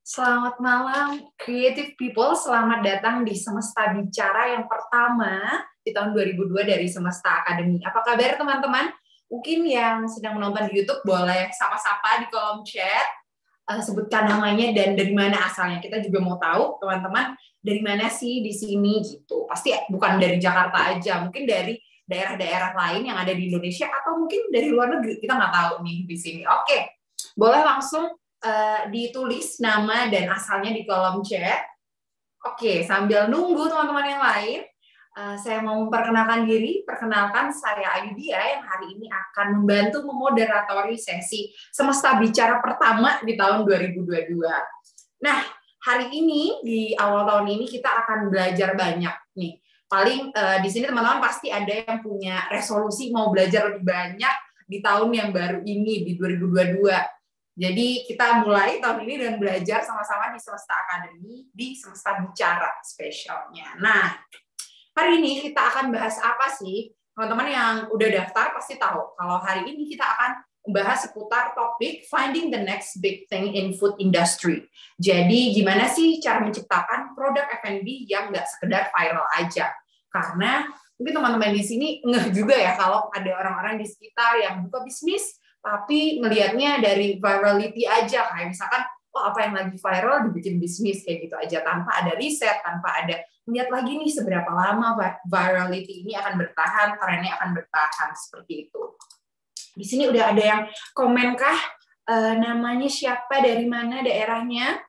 Selamat malam, Creative People. Selamat datang di Semesta Bicara yang pertama di tahun 2002 dari Semesta Academy. Apa kabar teman-teman? Mungkin yang sedang menonton di YouTube boleh sapa-sapa di kolom chat, sebutkan namanya dan dari mana asalnya. Kita juga mau tahu teman-teman dari mana sih di sini gitu. Pasti bukan dari Jakarta aja, mungkin dari daerah-daerah lain yang ada di Indonesia atau mungkin dari luar negeri. Kita nggak tahu nih di sini. Oke, boleh langsung ditulis nama dan asalnya di kolom chat. Oke, sambil nunggu teman-teman yang lain, saya mau memperkenalkan diri. Perkenalkan, saya Ayudia yang hari ini akan membantu memoderatori sesi Semesta Bicara pertama di tahun 2022. Nah, hari ini, di awal tahun ini, kita akan belajar banyak nih. Paling di sini teman-teman pasti ada yang punya resolusi mau belajar lebih banyak di tahun yang baru ini, di 2022. Jadi kita mulai tahun ini dengan belajar sama-sama di Semesta Academy, di Semesta Bicara spesialnya. Nah, hari ini kita akan bahas apa sih? Teman-teman yang udah daftar pasti tahu kalau hari ini kita akan membahas seputar topik Finding the Next Big Thing in Food Industry. Jadi gimana sih cara menciptakan produk F&B yang nggak sekedar viral aja? Karena mungkin teman-teman di sini ngeh juga ya kalau ada orang-orang di sekitar yang buka bisnis tapi ngelihatnya dari virality aja, kayak misalkan apa yang lagi viral dibikin bisnis kayak gitu aja tanpa ada riset, tanpa ada lihat lagi nih seberapa lama virality ini akan bertahan, trennya akan bertahan seperti itu. Di sini udah ada yang komen kah? Namanya siapa, dari mana daerahnya?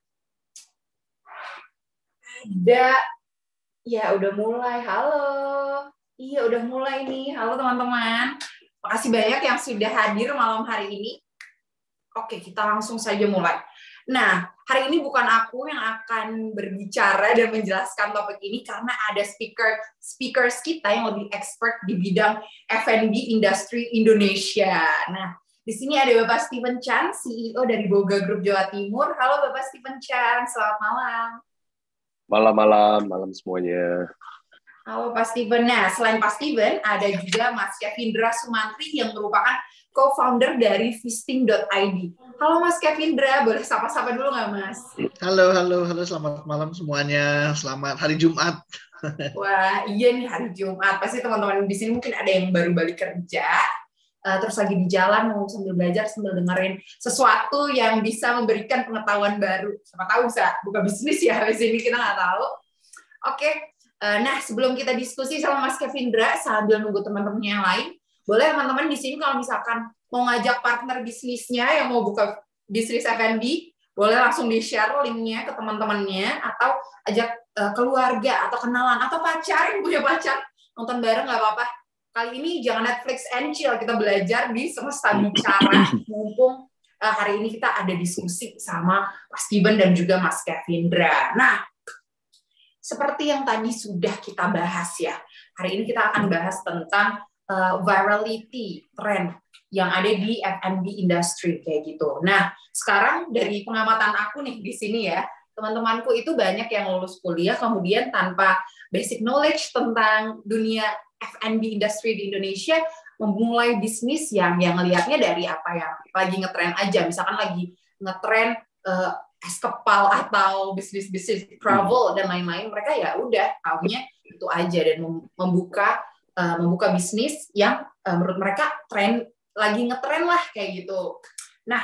Ada. Ya udah mulai. Halo. Iya udah mulai nih. Halo teman-teman. Makasih banyak yang sudah hadir malam hari ini. Oke, kita langsung saja mulai. Nah, hari ini bukan aku yang akan berbicara dan menjelaskan topik ini karena ada speakers kita yang lebih expert di bidang F&B industry Indonesia. Nah, di sini ada Bapak Steven Chan, CEO dari Boga Group Jawa Timur. Halo Bapak Steven Chan, selamat malam. Malam semuanya. Halo Pak Steven. Nah, selain Pak Steven, ada juga Mas Kevindra Sumantri yang merupakan co-founder dari Feasting.id. Halo Mas Kevindra, boleh sapa-sapa dulu nggak Mas? Halo, selamat malam semuanya. Selamat hari Jumat. Wah, iya nih hari Jumat. Pasti teman-teman di sini mungkin ada yang baru balik kerja, terus lagi di jalan mau sambil belajar, sambil dengerin sesuatu yang bisa memberikan pengetahuan baru. Siapa tahu bisa buka bisnis ya habis ini, kita nggak tahu. Oke. Nah, sebelum kita diskusi sama Mas Kevindra, sambil nunggu teman-teman yang lain, boleh teman-teman di sini kalau misalkan mau ngajak partner bisnisnya yang mau buka bisnis F&B, boleh langsung di-share linknya ke teman-temannya, atau ajak keluarga, atau kenalan, atau pacar yang punya pacar, nonton bareng nggak apa-apa. Kali ini jangan Netflix and chill, kita belajar di Semesta Bicara, mumpung hari ini kita ada diskusi sama Mas Steven dan juga Mas Kevindra. Nah, seperti yang tadi sudah kita bahas ya, hari ini kita akan bahas tentang virality, trend yang ada di F&B industry kayak gitu. Nah, sekarang dari pengamatan aku nih di sini ya, teman-temanku itu banyak yang lulus kuliah kemudian tanpa basic knowledge tentang dunia F&B industry di Indonesia, memulai bisnis yang ngelihatnya dari apa yang lagi ngetren aja, misalkan lagi ngetren es kepal atau bisnis travel dan lain-lain, mereka ya udah taunya itu aja dan membuka bisnis yang menurut mereka lagi ngetren lah kayak gitu. Nah,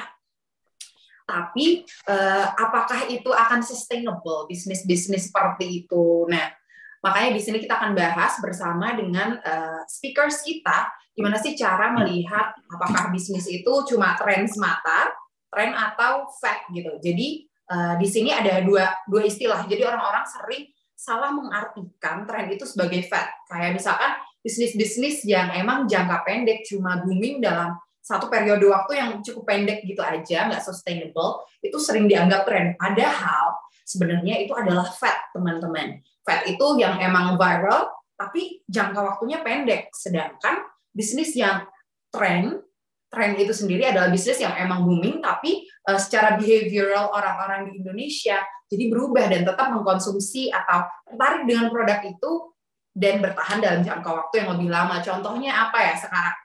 tapi apakah itu akan sustainable bisnis seperti itu? Nah, makanya di sini kita akan bahas bersama dengan speakers kita gimana sih cara melihat apakah bisnis itu cuma tren semata, tren atau fad gitu. Jadi di sini ada dua istilah. Jadi orang-orang sering salah mengartikan tren itu sebagai fad. Kayak misalkan bisnis-bisnis yang emang jangka pendek cuma booming dalam satu periode waktu yang cukup pendek gitu aja, nggak sustainable, itu sering dianggap tren. Padahal sebenarnya itu adalah fad, teman-teman. Fad itu yang emang viral, tapi jangka waktunya pendek. Sedangkan bisnis yang tren itu sendiri adalah bisnis yang emang booming, tapi secara behavioral orang-orang di Indonesia jadi berubah dan tetap mengkonsumsi atau tertarik dengan produk itu dan bertahan dalam jangka waktu yang lebih lama. Contohnya apa ya sekarang?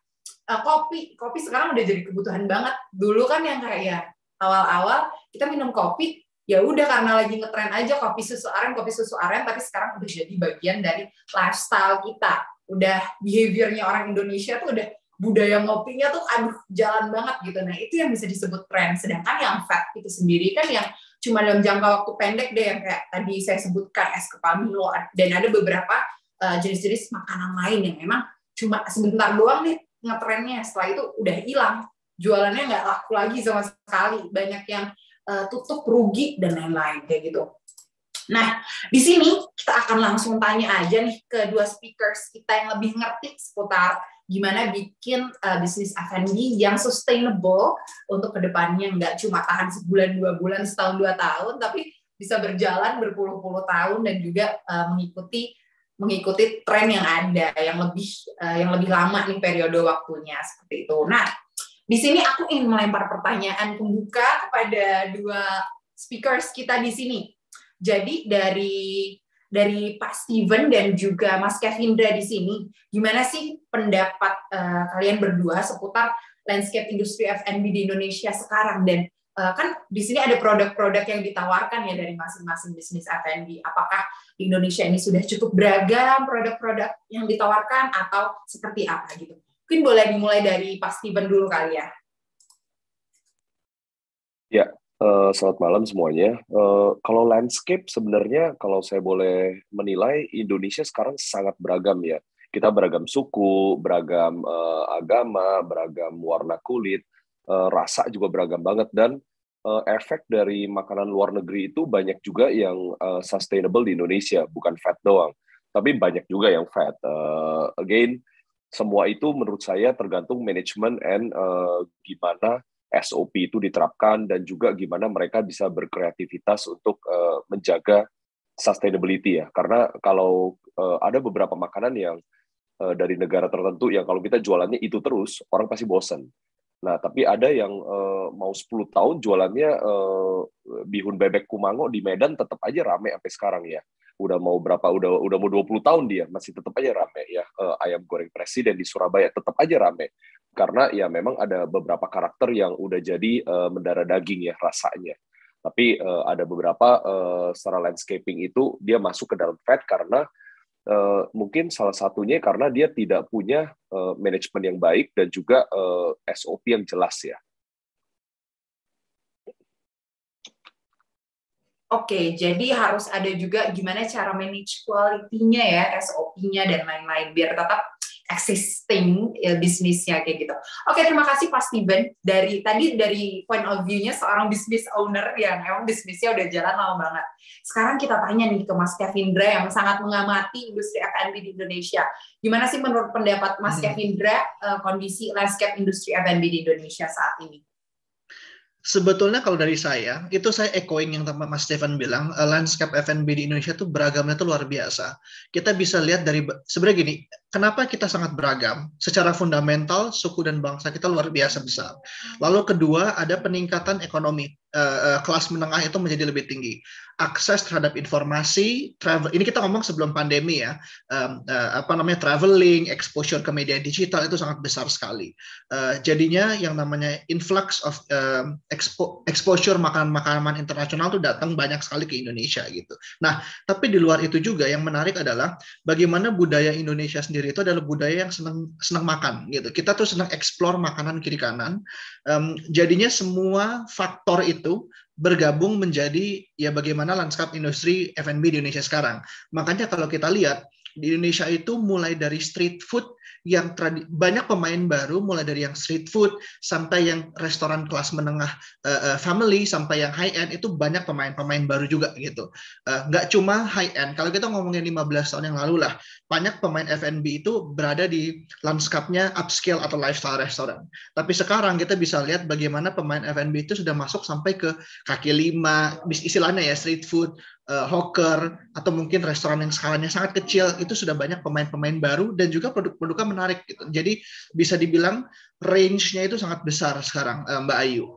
Kopi sekarang udah jadi kebutuhan banget. Dulu kan yang kayak awal-awal kita minum kopi ya udah karena lagi ngetren aja kopi susu aren, tapi sekarang udah jadi bagian dari lifestyle kita. Udah behaviornya orang Indonesia tuh udah budaya ngopinya tuh aduh jalan banget gitu. Nah itu yang bisa disebut tren. Sedangkan yang fat itu sendiri kan yang cuma dalam jangka waktu pendek deh, yang kayak tadi saya sebutkan es kepamilo, dan ada beberapa jenis-jenis makanan lain yang memang cuma sebentar doang nih ngetrennya, setelah itu udah hilang, jualannya nggak laku lagi sama sekali, banyak yang tutup, rugi, dan lain-lain kayak gitu. Nah, di sini kita akan langsung tanya aja nih ke dua speakers kita yang lebih ngerti seputar gimana bikin bisnis F&B yang sustainable untuk kedepannya, nggak cuma tahan sebulan, 2 bulan, setahun, 2 tahun, tapi bisa berjalan berpuluh-puluh tahun dan juga mengikuti tren yang ada, yang lebih lama nih periode waktunya seperti itu. Nah, di sini aku ingin melempar pertanyaan pembuka kepada dua speakers kita di sini. Jadi dari Pak Steven dan juga Mas Kevindra di sini, gimana sih pendapat kalian berdua seputar landscape industri F&B di Indonesia sekarang? Dan kan di sini ada produk-produk yang ditawarkan ya dari masing-masing bisnis F&B. Apakah di Indonesia ini sudah cukup beragam produk-produk yang ditawarkan atau seperti apa gitu? Mungkin boleh dimulai dari Pak Steven dulu kali ya. Ya, selamat malam semuanya. Kalau landscape sebenarnya, kalau saya boleh menilai, Indonesia sekarang sangat beragam ya. Kita beragam suku, beragam agama, beragam warna kulit, rasa juga beragam banget, dan efek dari makanan luar negeri itu banyak juga yang sustainable di Indonesia, bukan fat doang, tapi banyak juga yang fat. Again, semua itu menurut saya tergantung manajemen and gimana SOP itu diterapkan, dan juga gimana mereka bisa berkreativitas untuk menjaga sustainability ya. Karena kalau ada beberapa makanan yang dari negara tertentu yang kalau kita jualannya itu terus, orang pasti bosen. Nah, tapi ada yang mau 10 tahun jualannya bihun bebek Kumango di Medan tetap aja rame sampai sekarang ya. Udah mau 20 tahun dia masih tetap aja rame ya. Ayam goreng presiden di Surabaya tetap aja rame. Karena ya memang ada beberapa karakter yang udah jadi mendarah daging ya rasanya. Tapi ada beberapa secara landscaping itu dia masuk ke dalam fat karena mungkin salah satunya karena dia tidak punya manajemen yang baik dan juga SOP yang jelas ya. Oke, jadi harus ada juga gimana cara manage quality-nya ya, SOP-nya dan lain-lain biar tetap existing ya, bisnisnya kayak gitu. Oke, terima kasih Pak Steven. Dari point of view-nya seorang business owner yang emang bisnisnya udah jalan lama banget. Sekarang kita tanya nih ke Mas Kevindra yang sangat mengamati industri F&B di Indonesia. Gimana sih menurut pendapat Mas Kevindra kondisi landscape industri F&B di Indonesia saat ini? Sebetulnya kalau dari saya, itu saya echoing yang Mas Stefan bilang, landscape F&B di Indonesia itu beragamnya itu luar biasa. Kita bisa lihat dari, sebenarnya gini, kenapa kita sangat beragam? Secara fundamental, suku dan bangsa kita luar biasa besar. Lalu kedua, ada peningkatan ekonomi. Kelas menengah itu menjadi lebih tinggi. Akses terhadap informasi, travel. Ini kita ngomong sebelum pandemi ya. Traveling, exposure ke media digital itu sangat besar sekali. Jadinya yang namanya influx of exposure makanan-makanan internasional itu datang banyak sekali ke Indonesia gitu. Nah, tapi di luar itu juga yang menarik adalah bagaimana budaya Indonesia sendiri itu adalah budaya yang senang makan gitu. Kita tuh senang explore makanan kiri kanan. Jadinya semua faktor itu bergabung menjadi ya bagaimana lanskap industri F&B di Indonesia sekarang. Makanya kalau kita lihat di Indonesia itu mulai dari street food yang banyak pemain baru, mulai dari yang street food sampai yang restoran kelas menengah family sampai yang high end, itu banyak pemain-pemain baru juga gitu. Nggak cuma high end, kalau kita ngomongin 15 tahun yang lalu lah, banyak pemain F&B itu berada di lanskapnya upscale atau lifestyle restoran. Tapi sekarang kita bisa lihat bagaimana pemain F&B itu sudah masuk sampai ke kaki lima, istilahnya ya street food, hawker, atau mungkin restoran yang skalanya sangat kecil, itu sudah banyak pemain-pemain baru dan juga produk-produknya menarik gitu. Jadi bisa dibilang range-nya itu sangat besar sekarang, Mbak Ayu.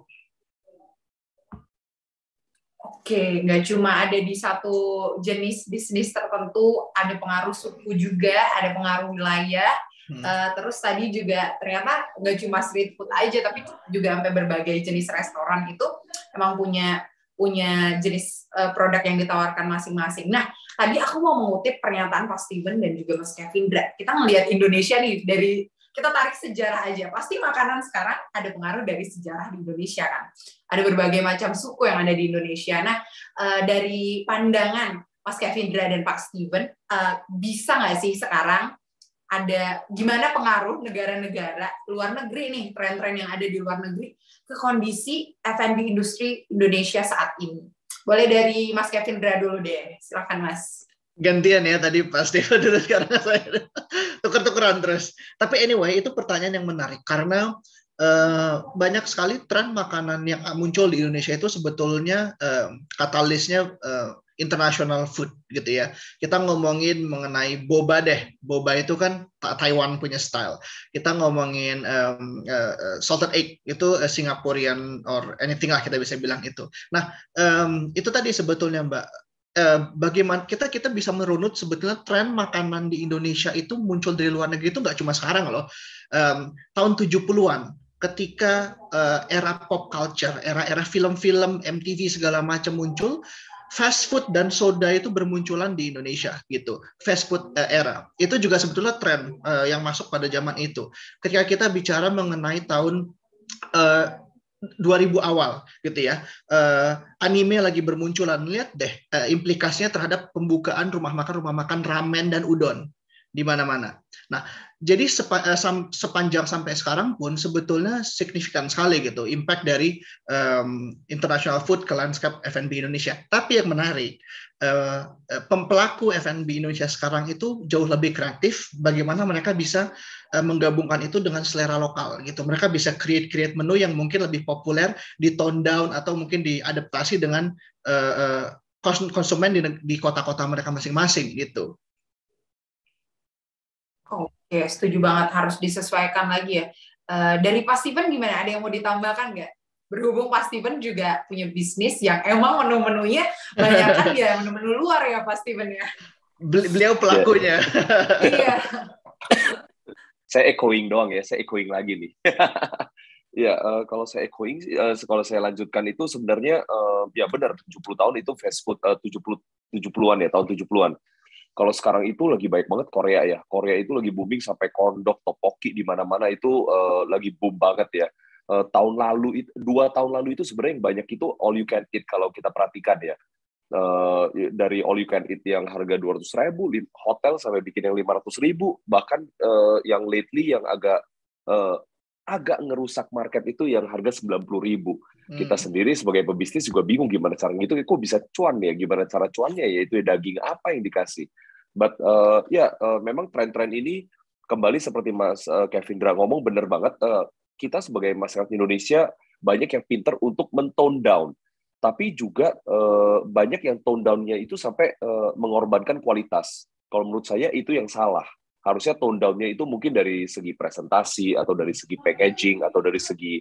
Oke, nggak cuma ada di satu jenis bisnis tertentu, ada pengaruh suku juga, ada pengaruh wilayah. Terus tadi juga ternyata nggak cuma street food aja, tapi juga sampai berbagai jenis restoran itu emang punya punya jenis produk yang ditawarkan masing-masing. Nah, tadi aku mau mengutip pernyataan Pak Steven dan juga Mas Kevindra. Kita ngelihat Indonesia nih, dari kita tarik sejarah aja. Pasti makanan sekarang ada pengaruh dari sejarah di Indonesia kan. Ada berbagai macam suku yang ada di Indonesia. Nah, dari pandangan Mas Kevindra dan Pak Steven, bisa nggak sih sekarang ada gimana pengaruh negara-negara luar negeri nih, tren-tren yang ada di luar negeri ke kondisi F&B industri Indonesia saat ini? Boleh dari Mas Kevindra dulu deh, silakan Mas. Gantian ya, tadi Pak Steven dulu, sekarang saya tuker-tukeran terus. Tapi anyway, itu pertanyaan yang menarik karena banyak sekali tren makanan yang muncul di Indonesia itu sebetulnya katalisnya international food gitu ya. Kita ngomongin mengenai boba deh. Boba itu kan Taiwan punya style. Kita ngomongin salted egg itu Singaporean or anything lah kita bisa bilang itu. Nah, itu tadi sebetulnya Mbak. Bagaimana kita bisa merunut sebetulnya tren makanan di Indonesia itu muncul dari luar negeri itu nggak cuma sekarang loh. Tahun 70-an ketika era pop culture, era film-film MTV segala macam muncul, fast food dan soda itu bermunculan di Indonesia gitu. Fast food era. Itu juga sebetulnya tren yang masuk pada zaman itu. Ketika kita bicara mengenai tahun 2000 awal gitu ya, anime lagi bermunculan, lihat deh implikasinya terhadap pembukaan rumah makan ramen dan udon di mana-mana. Nah, jadi sepanjang sampai sekarang pun sebetulnya signifikan sekali gitu impact dari international food ke landscape F&B Indonesia. Tapi yang menarik, pelaku F&B Indonesia sekarang itu jauh lebih kreatif. Bagaimana mereka bisa menggabungkan itu dengan selera lokal gitu. Mereka bisa create menu yang mungkin lebih populer, di tone down atau mungkin diadaptasi dengan konsumen di kota-kota mereka masing-masing gitu. Oke, setuju banget, harus disesuaikan lagi ya. Dari Pak Steven gimana? Ada yang mau ditambahkan nggak? Berhubung Pak Steven juga punya bisnis yang emang menu-menunya banyak kan ya, menu-menu luar ya Pak Steven ya. Beliau pelakunya. Iya. Saya echoing doang ya, saya echoing lagi nih. Ya, kalau saya echoing, kalau saya lanjutkan itu sebenarnya ya benar 70 tahun itu fast food 70-an ya, tahun 70-an. Kalau sekarang itu lagi baik banget Korea ya. Korea itu lagi booming sampai kondok, tteokbokki di mana-mana itu lagi boom banget ya. 2 tahun lalu itu sebenarnya yang banyak itu all you can eat kalau kita perhatikan ya. Dari all you can eat yang harga 200.000, hotel sampai bikin yang 500.000, bahkan yang lately yang agak ngerusak market itu yang harga 90.000. Kita sendiri sebagai pebisnis juga bingung gimana cara gitu, kok bisa cuan ya, gimana cara cuannya, yaitu daging apa yang dikasih. But memang tren-tren ini kembali seperti Mas Kevindra ngomong bener banget, kita sebagai masyarakat Indonesia banyak yang pinter untuk men-tone down, tapi juga banyak yang tone down-nya itu sampai mengorbankan kualitas. Kalau menurut saya itu yang salah. Harusnya tone down-nya itu mungkin dari segi presentasi atau dari segi packaging atau dari segi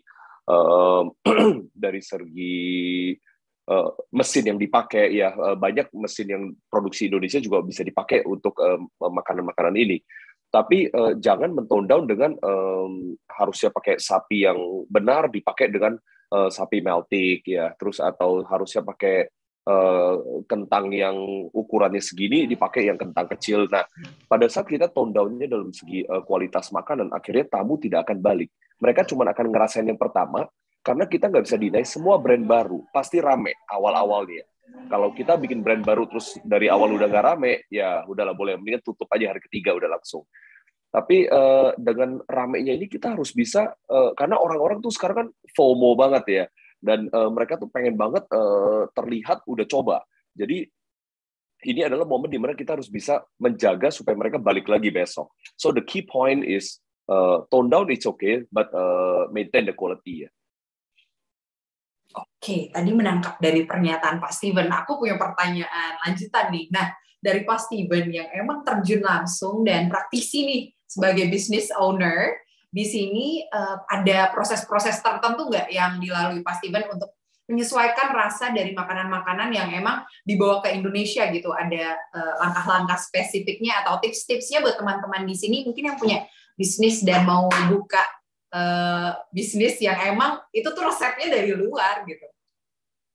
mesin yang dipakai ya, banyak mesin yang produksi Indonesia juga bisa dipakai untuk makanan-makanan ini. Tapi jangan men-tone down dengan harusnya pakai sapi yang benar dipakai dengan sapi meltik ya, terus atau harusnya pakai kentang yang ukurannya segini dipakai yang kentang kecil. Nah, pada saat kita tone down-nya dalam segi kualitas makanan, akhirnya tamu tidak akan balik. Mereka cuma akan ngerasain yang pertama, karena kita nggak bisa deny semua brand baru pasti rame awal-awalnya. Kalau kita bikin brand baru terus dari awal udah nggak rame, ya udahlah, boleh, mendingan tutup aja hari ketiga udah langsung. Tapi dengan ramenya ini kita harus bisa, karena orang-orang tuh sekarang kan FOMO banget ya, dan mereka tuh pengen banget terlihat udah coba. Jadi ini adalah momen di mana kita harus bisa menjaga supaya mereka balik lagi besok. So the key point is tone down it's okay, but maintain the quality ya. Oke, tadi menangkap dari pernyataan Pak Steven. Aku punya pertanyaan lanjutan nih. Nah, dari Pak Steven yang emang terjun langsung dan praktisi nih sebagai business owner, di sini ada proses-proses tertentu nggak yang dilalui Pak Steven untuk menyesuaikan rasa dari makanan-makanan yang emang dibawa ke Indonesia gitu? Ada langkah-langkah spesifiknya atau tips-tipsnya buat teman-teman di sini mungkin yang punya bisnis dan mau buka bisnis yang emang itu tuh resepnya dari luar gitu?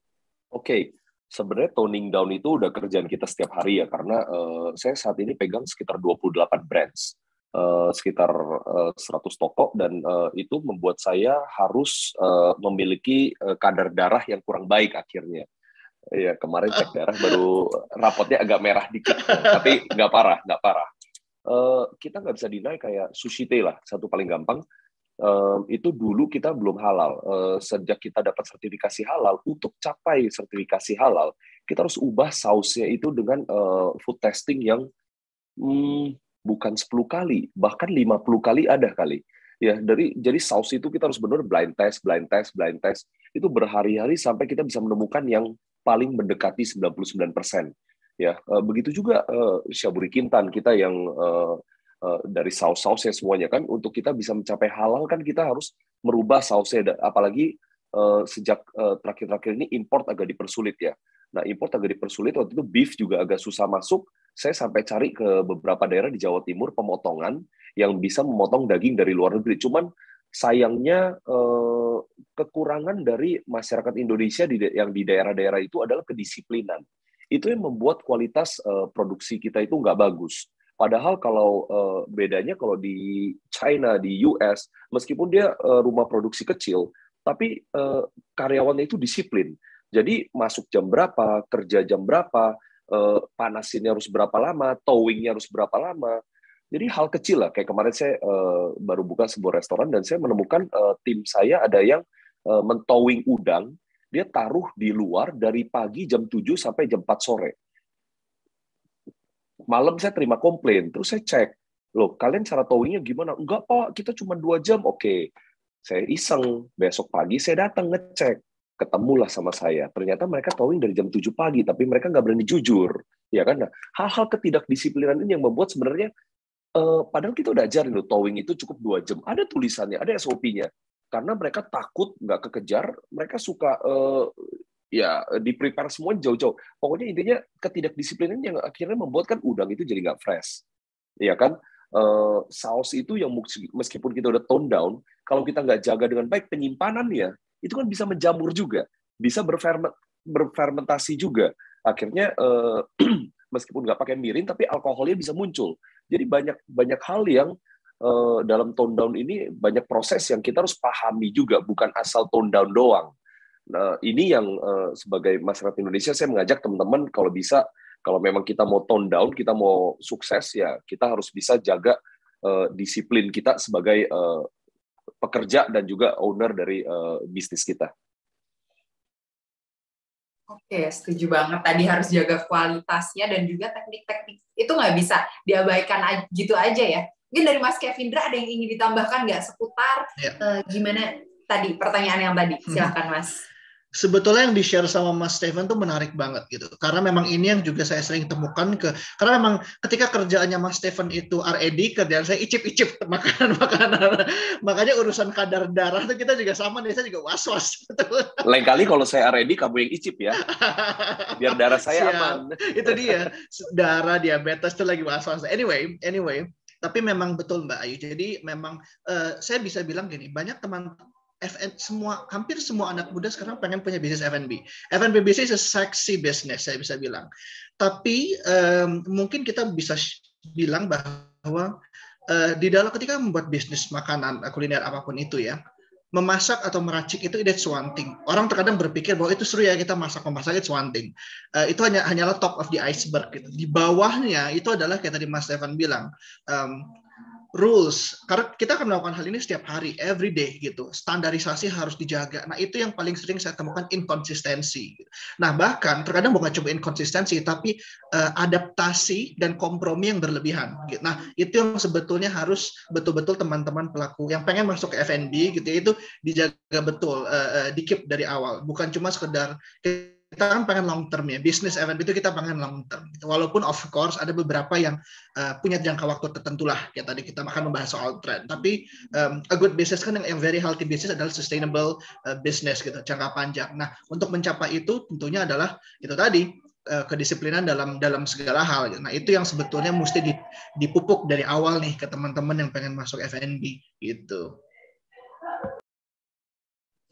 Oke, sebenarnya toning down itu udah kerjaan kita setiap hari ya, karena saya saat ini pegang sekitar 28 brands, sekitar 100 toko, dan itu membuat saya harus memiliki kadar darah yang kurang baik akhirnya. Iya, kemarin cek darah baru rapotnya agak merah dikit, tapi nggak parah, nggak parah. Kita nggak bisa deny kayak sushi tei lah, satu paling gampang. Itu dulu kita belum halal. Sejak kita dapat sertifikasi halal, untuk capai sertifikasi halal, kita harus ubah sausnya itu dengan food testing yang bukan 10 kali, bahkan 50 kali ada kali. Ya, jadi saus itu kita harus benar blind test, blind test, blind test. Itu berhari-hari sampai kita bisa menemukan yang paling mendekati 99%. Ya, begitu juga Shaburi Kintan kita yang dari saus-sausnya semuanya kan, untuk kita bisa mencapai halal kan kita harus merubah sausnya, apalagi sejak terakhir-terakhir ini import agak dipersulit ya. Nah, import agak dipersulit, waktu itu beef juga agak susah masuk. Saya sampai cari ke beberapa daerah di Jawa Timur pemotongan yang bisa memotong daging dari luar negeri. Cuman sayangnya kekurangan dari masyarakat Indonesia yang di daerah-daerah itu adalah kedisiplinan. Itu yang membuat kualitas produksi kita itu nggak bagus. Padahal kalau bedanya kalau di China, di US, meskipun dia rumah produksi kecil, tapi karyawannya itu disiplin. Jadi masuk jam berapa, kerja jam berapa, panasinnya harus berapa lama, towingnya harus berapa lama. Jadi hal kecil lah, kayak kemarin saya baru buka sebuah restoran dan saya menemukan tim saya ada yang mentowing udang, dia taruh di luar dari pagi jam 7 sampai jam 4 sore. Malam saya terima komplain, terus saya cek, loh kalian cara towingnya gimana? Enggak Pak, kita cuma 2 jam. Oke, saya iseng, besok pagi saya datang ngecek, ketemulah sama saya. Ternyata mereka towing dari jam 7 pagi, tapi mereka nggak berani jujur. Ya kan? Nah, hal-hal ketidakdisiplinan ini yang membuat sebenarnya, padahal kita udah ajarin loh, towing itu cukup 2 jam. Ada tulisannya, ada SOP-nya. Karena mereka takut nggak kekejar, mereka suka ya di-prepare semua jauh-jauh. Pokoknya intinya ketidakdisiplinan yang akhirnya membuat kan udang itu jadi nggak fresh. Ya kan? Saus itu yang meskipun kita udah tone down, kalau kita nggak jaga dengan baik penyimpanannya, itu kan bisa menjamur juga, bisa berfermentasi juga. Akhirnya meskipun nggak pakai mirin, tapi alkoholnya bisa muncul. Jadi banyak hal yang dalam tone down ini banyak proses yang kita harus pahami juga, bukan asal tone down doang. Nah, ini yang sebagai masyarakat Indonesia saya mengajak teman-teman kalau bisa, kalau memang kita mau tone down, kita mau sukses ya kita harus bisa jaga disiplin kita sebagai pekerja dan juga owner dari bisnis kita. Oke, setuju banget. Tadi harus jaga kualitasnya dan juga teknik-teknik itu nggak bisa diabaikan gitu aja ya. Mungkin dari Mas Kevindra ada yang ingin ditambahkan nggak seputar gimana tadi pertanyaan yang tadi? Silakan Mas. Sebetulnya yang di-share sama Mas Steven tuh menarik banget gitu. Karena memang ini yang juga saya sering temukan karena memang ketika kerjaannya Mas Steven itu R&D, kerjaan saya icip-icip makanan-makanan. Makanya urusan kadar darah tuh kita juga sama nih, saya juga was-was. Lain kali kalau saya R&D kamu yang icip ya. Biar darah saya aman. Itu dia. Darah, diabetes tuh lagi was-was. Anyway, tapi memang betul Mbak Ayu. Jadi memang saya bisa bilang gini, banyak teman hampir semua anak muda sekarang pengen punya bisnis F&B. F&B bisnis is a sexy business, saya bisa bilang. Tapi mungkin kita bisa bilang bahwa di dalam ketika membuat bisnis makanan kuliner apapun itu ya, memasak atau meracik itu that's one thing. Orang terkadang berpikir bahwa itu seru ya kita memasak it's one thing. Itu hanyalah top of the iceberg gitu. Di bawahnya itu adalah kayak tadi Mas Stefan bilang, rules, karena kita akan melakukan hal ini setiap hari, every day gitu. Standarisasi harus dijaga. Nah, itu yang paling sering saya temukan inkonsistensi. Nah, bahkan terkadang bukan cuma inkonsistensi, tapi adaptasi dan kompromi yang berlebihan. Nah, itu yang sebetulnya harus betul-betul teman-teman pelaku yang pengen masuk ke F&B gitu, itu dijaga betul, di-keep dari awal. Bukan cuma sekedar kita kan pengen long term ya, bisnis F&B itu kita pengen long term. Walaupun of course ada beberapa yang punya jangka waktu tertentu lah, kayak tadi kita akan membahas soal trend. Tapi a good business kan yang very healthy business adalah sustainable business gitu, jangka panjang. Nah, untuk mencapai itu tentunya adalah itu tadi kedisiplinan dalam segala hal. Nah, itu yang sebetulnya mesti dipupuk dari awal nih ke teman-teman yang pengen masuk F&B gitu.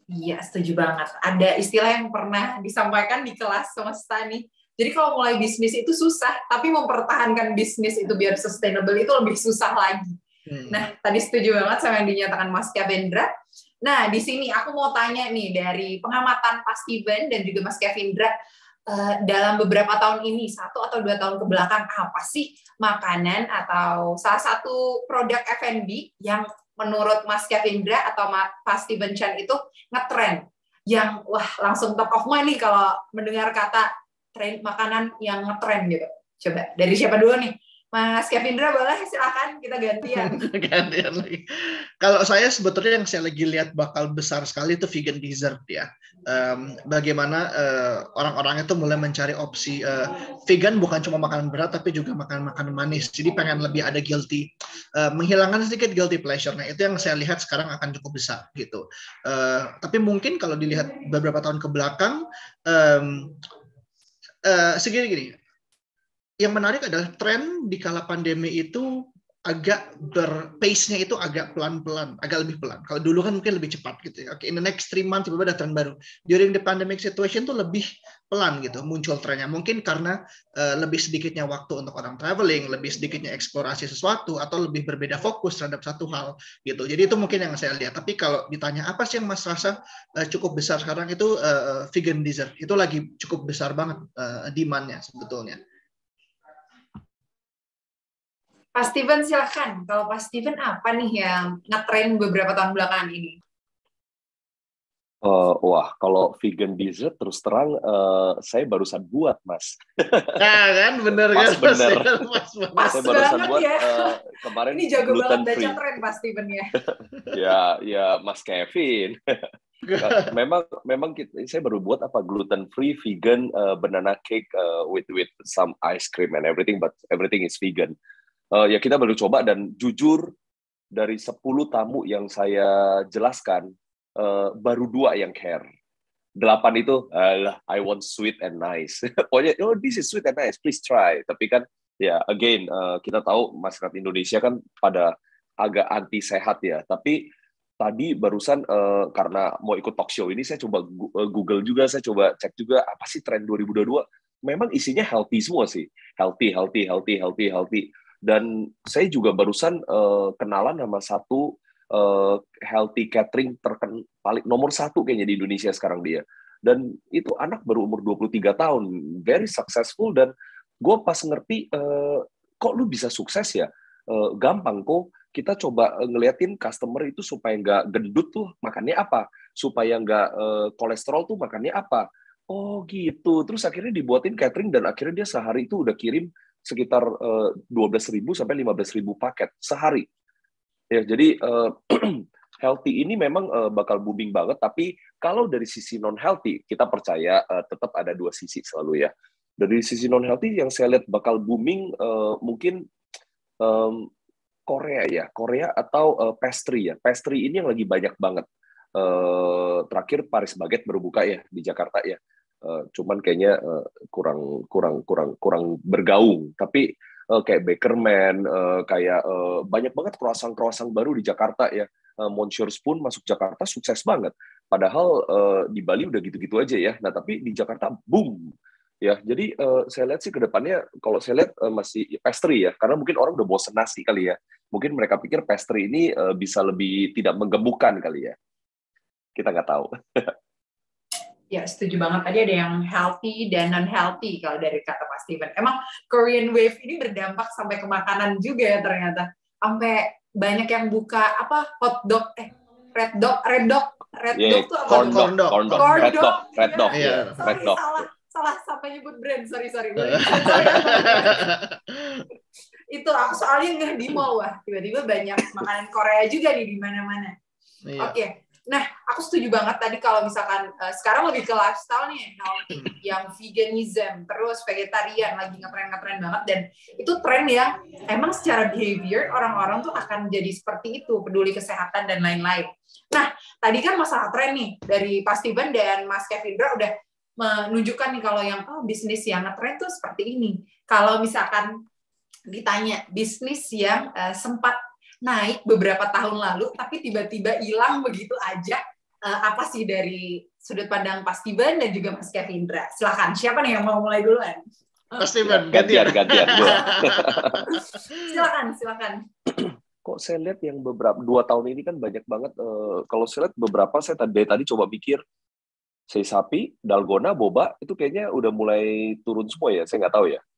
Iya, setuju banget. Ada istilah yang pernah disampaikan di kelas semesta nih. Jadi kalau mulai bisnis itu susah, tapi mempertahankan bisnis itu biar sustainable itu lebih susah lagi. Nah, tadi setuju banget sama yang dinyatakan Mas Kevindra. Nah, di sini aku mau tanya nih dari pengamatan Pak Steven dan juga Mas Kevindra, dalam beberapa tahun ini, 1 atau 2 tahun ke belakang, apa sih makanan atau salah satu produk F&B yang menurut Mas Kevindra atau Pak Steven Chan itu ngetren, yang wah langsung top of mind nih kalau mendengar kata tren makanan yang ngetren gitu. Coba dari siapa dulu nih? Mas Kevindra boleh, silakan kita gantian. Gantian lagi. Kalau saya sebetulnya yang saya lagi lihat bakal besar sekali itu vegan dessert ya. Bagaimana orang-orang itu mulai mencari opsi vegan, bukan cuma makanan berat tapi juga makanan manis. Jadi pengen lebih ada guilty, menghilangkan sedikit guilty pleasure. Nah itu yang saya lihat sekarang akan cukup besar gitu. Tapi mungkin kalau dilihat beberapa tahun ke belakang, segini-gini. Yang menarik adalah tren di kala pandemi itu agak pace-nya itu agak pelan-pelan, agak lebih pelan. Kalau dulu kan mungkin lebih cepat gitu ya. Oke, in the next 3 months tiba-tiba ada tren baru. During the pandemic situation tuh lebih pelan gitu muncul trennya. Mungkin karena lebih sedikitnya waktu untuk orang traveling, lebih sedikitnya eksplorasi sesuatu, atau lebih berbeda fokus terhadap satu hal gitu. Jadi itu mungkin yang saya lihat. Tapi kalau ditanya apa sih yang Mas rasa cukup besar sekarang itu vegan dessert. Itu lagi cukup besar banget demand-nya sebetulnya. Pak Steven silakan. Kalau Pak Steven apa nih yang ngetren beberapa tahun belakangan ini? Wah, kalau vegan dessert terus terang saya barusan buat, Mas. Nah, kan bener Mas, kan? bener. Pas saya barusan banget buat ya. kemarin ini jago gluten banget baca free. tren Pak Steven ya. ya Mas Kevin. memang saya baru buat gluten free vegan banana cake with some ice cream and everything, but everything is vegan. Ya kita baru coba, dan jujur dari 10 tamu yang saya jelaskan baru 2 yang care. 8 itu I want sweet and nice. Pokoknya this is sweet and nice, please try. Tapi kan ya again kita tahu masyarakat Indonesia kan pada agak anti sehat ya. Tapi tadi barusan karena mau ikut talk show ini, saya coba Google juga, saya coba cek juga apa sih tren 2022. Memang isinya healthy semua sih, healthy. Dan saya juga barusan kenalan sama satu healthy catering paling nomor 1 kayaknya di Indonesia sekarang dia. Dan itu anak baru umur 23 tahun, very successful. Dan gue pas ngerti kok lu bisa sukses ya, gampang kok. Kita coba ngeliatin customer itu supaya nggak gendut tuh makannya apa, supaya nggak kolesterol tuh makannya apa. Oh gitu. Terus akhirnya dibuatin catering, dan akhirnya dia sehari itu udah kirim sekitar 12.000 sampai 15.000 paket sehari. Ya, jadi healthy ini memang bakal booming banget. Tapi kalau dari sisi non healthy, kita percaya tetap ada 2 sisi selalu ya. Dari sisi non healthy yang saya lihat bakal booming mungkin Korea atau pastry ya. Pastry ini yang lagi banyak banget. Terakhir Paris Baguette baru buka ya di Jakarta ya. Cuman kayaknya kurang bergaung. Tapi kayak Bakerman, kayak banyak banget croissant baru di Jakarta ya. Monsieur Spoon masuk Jakarta sukses banget. Padahal di Bali udah gitu-gitu aja ya. Nah tapi di Jakarta boom. Ya, jadi saya lihat sih ke depannya, kalau saya lihat masih pastry ya, karena mungkin orang udah bosen nasi kali ya. Mungkin mereka pikir pastry ini bisa lebih tidak menggemukkan kali ya. Kita nggak tahu. Ya, setuju banget. Tadi ada yang healthy dan non-healthy kalau dari kata Pak Steven. Emang Korean Wave ini berdampak sampai ke makanan juga ya ternyata. Sampai banyak yang buka red dog tuh apa? Corn dog. Salah sampai nyebut brand. Sorry. Itu aku soalnya nggak di mall, wah tiba-tiba banyak makanan Korea juga nih di mana-mana. Iya. Oke. Nah, aku setuju banget tadi kalau misalkan sekarang lebih ke lifestyle nih, healthy, yang veganism, terus vegetarian lagi ngetren banget, dan itu tren yang emang secara behavior orang-orang tuh akan jadi seperti itu, peduli kesehatan dan lain-lain. Nah, tadi kan masalah tren nih dari Pak Steven dan Mas Kevindra udah menunjukkan nih kalau yang bisnis yang ngetren tuh seperti ini. Kalau misalkan ditanya bisnis yang sempat naik beberapa tahun lalu, tapi tiba-tiba hilang begitu aja, apa sih dari sudut pandang Pak Steven dan juga Mas Kevindra? Silakan, siapa nih yang mau mulai duluan? Mas Steven, gantian. Silakan. Kok saya lihat yang beberapa 2 tahun ini kan banyak banget. Kalau saya lihat beberapa, saya tadi coba pikir, Sapi, Dalgona, Boba itu kayaknya udah mulai turun semua ya. Saya nggak tahu ya.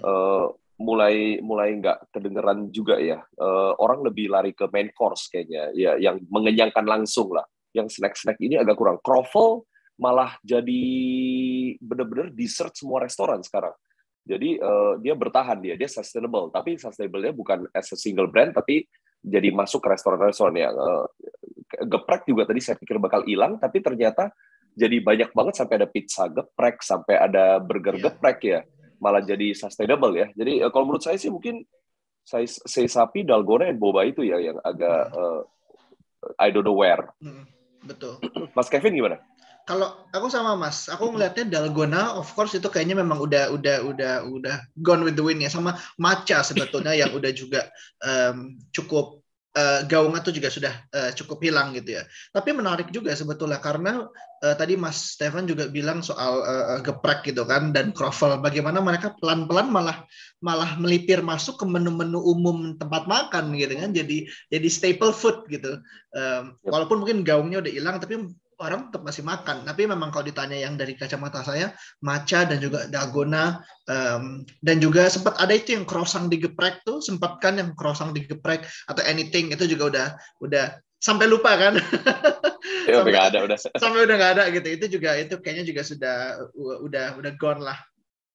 Mulai nggak kedengeran juga ya. Orang lebih lari ke main course kayaknya, ya, yang mengenyangkan langsung lah. Yang snack ini agak kurang. Croffle malah jadi bener-bener dessert semua restoran sekarang. Jadi dia bertahan, dia sustainable, tapi sustainable-nya bukan as a single brand, tapi jadi masuk ke restoran-restoran ya. Geprek juga tadi saya pikir bakal hilang, tapi ternyata jadi banyak banget, sampai ada pizza geprek, sampai ada burger geprek ya, malah jadi sustainable ya. Jadi kalau menurut saya sih mungkin Sapi, Dalgona, dan Boba itu ya yang agak I don't know where. Betul. Mas Kevin gimana? Kalau aku sama Mas, aku ngelihatnya Dalgona, of course itu kayaknya memang udah gone with the wind ya. Sama Matcha sebetulnya yang udah juga cukup gaungnya tuh juga sudah cukup hilang gitu ya. Tapi menarik juga sebetulnya karena tadi Mas Stefan juga bilang soal geprek gitu kan, dan croffle. Bagaimana mereka pelan-pelan malah melipir masuk ke menu-menu umum tempat makan gitu kan. Jadi staple food gitu. Walaupun mungkin gaungnya udah hilang, tapi orang tetap masih makan. Tapi memang kalau ditanya yang dari kacamata saya, Matcha dan juga Dalgona, dan juga sempat ada itu yang croissant digeprek tuh, sempat kan yang croissant digeprek atau anything itu juga udah sampai lupa kan. Sampai udah nggak ada gitu. Itu kayaknya juga udah gone lah.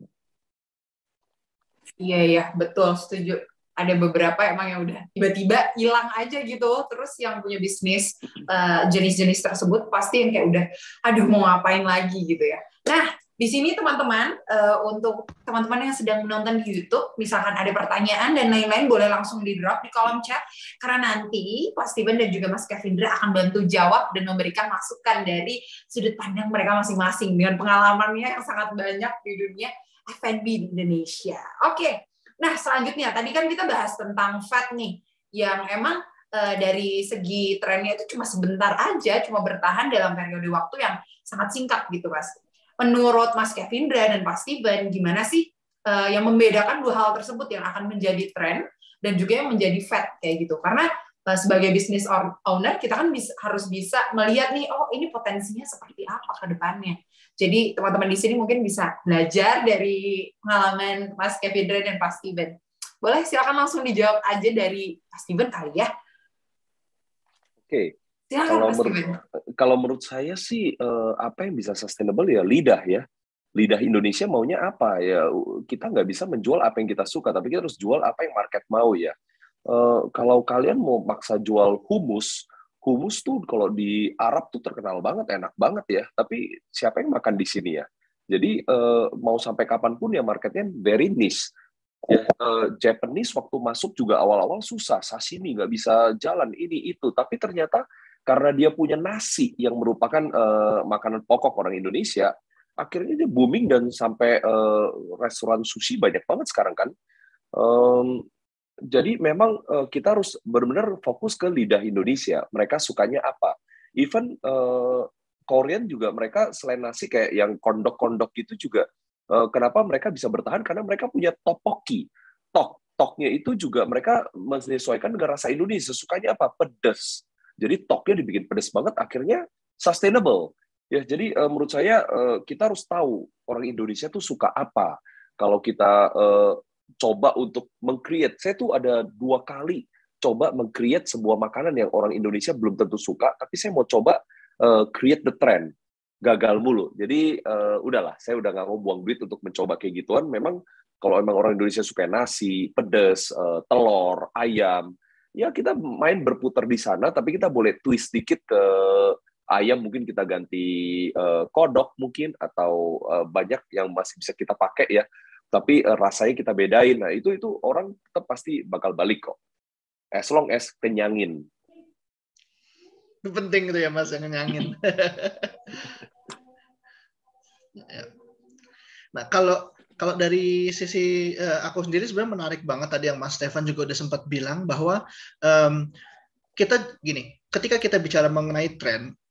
Iya, betul, setuju. Ada beberapa emang yang udah tiba-tiba hilang aja gitu. Terus yang punya bisnis jenis-jenis tersebut pasti yang kayak udah, aduh mau ngapain lagi gitu ya. Nah, di sini teman-teman, untuk teman-teman yang sedang menonton di YouTube, misalkan ada pertanyaan dan lain-lain, boleh langsung di-drop di kolom chat, karena nanti Pak Steven dan juga Mas Kevindra akan bantu jawab dan memberikan masukan dari sudut pandang mereka masing-masing dengan pengalamannya yang sangat banyak di dunia F&B di Indonesia. Oke. Nah, selanjutnya, tadi kan kita bahas tentang fat nih, yang emang dari segi trennya itu cuma sebentar aja, cuma bertahan dalam periode waktu yang sangat singkat gitu, Mas. Menurut Mas Kevindra dan Pak Steven, gimana sih yang membedakan dua hal tersebut yang akan menjadi tren dan juga yang menjadi fat kayak gitu? Karena sebagai business owner, kita kan harus bisa melihat nih, oh ini potensinya seperti apa ke depannya. Jadi teman-teman di sini mungkin bisa belajar dari pengalaman Mas Kevindra dan Pak Steven. Boleh silakan langsung dijawab aja dari Pak Steven kali ya. Oke. Silakan kalau menurut saya sih apa yang bisa sustainable ya lidah ya. Lidah Indonesia maunya apa ya? Kita nggak bisa menjual apa yang kita suka, tapi kita harus jual apa yang market mau ya. Kalau kalian mau maksa jual hummus tuh kalau di Arab tuh terkenal banget, enak banget ya. Tapi siapa yang makan di sini ya? Jadi mau sampai kapanpun ya marketnya very niche. Ya, Japanese waktu masuk juga awal-awal susah, sashimi nggak bisa jalan ini itu. Tapi ternyata karena dia punya nasi yang merupakan makanan pokok orang Indonesia, akhirnya dia booming dan sampai restoran sushi banyak banget sekarang kan. Jadi memang kita harus benar-benar fokus ke lidah Indonesia. Mereka sukanya apa? Even Korean juga mereka selain nasi kayak yang kondok-kondok gitu juga. Kenapa mereka bisa bertahan? Karena mereka punya tteokbokki. Toknya itu juga mereka menyesuaikan dengan rasa Indonesia. Sukanya apa? Pedas. Jadi toknya dibikin pedas banget. Akhirnya sustainable. Ya, jadi menurut saya kita harus tahu orang Indonesia tuh suka apa. Kalau kita coba untuk meng-create. Saya tuh ada 2 kali coba meng-create sebuah makanan yang orang Indonesia belum tentu suka, tapi saya mau coba create the trend. Gagal mulu. Jadi udahlah, saya udah nggak mau buang duit untuk mencoba kayak gituan. Memang kalau emang orang Indonesia suka nasi, pedas, telur, ayam, ya kita main berputar di sana, tapi kita boleh twist dikit ke ayam, mungkin kita ganti kodok mungkin, atau banyak yang masih bisa kita pakai ya. Tapi rasanya kita bedain. Nah, itu orang tetap pasti bakal balik kok. As long as kenyangin. Itu penting itu ya Mas, yang kenyangin. Nah, kalau dari sisi aku sendiri sebenarnya menarik banget tadi yang Mas Stefan juga udah sempat bilang bahwa kita gini, ketika kita bicara mengenai tren,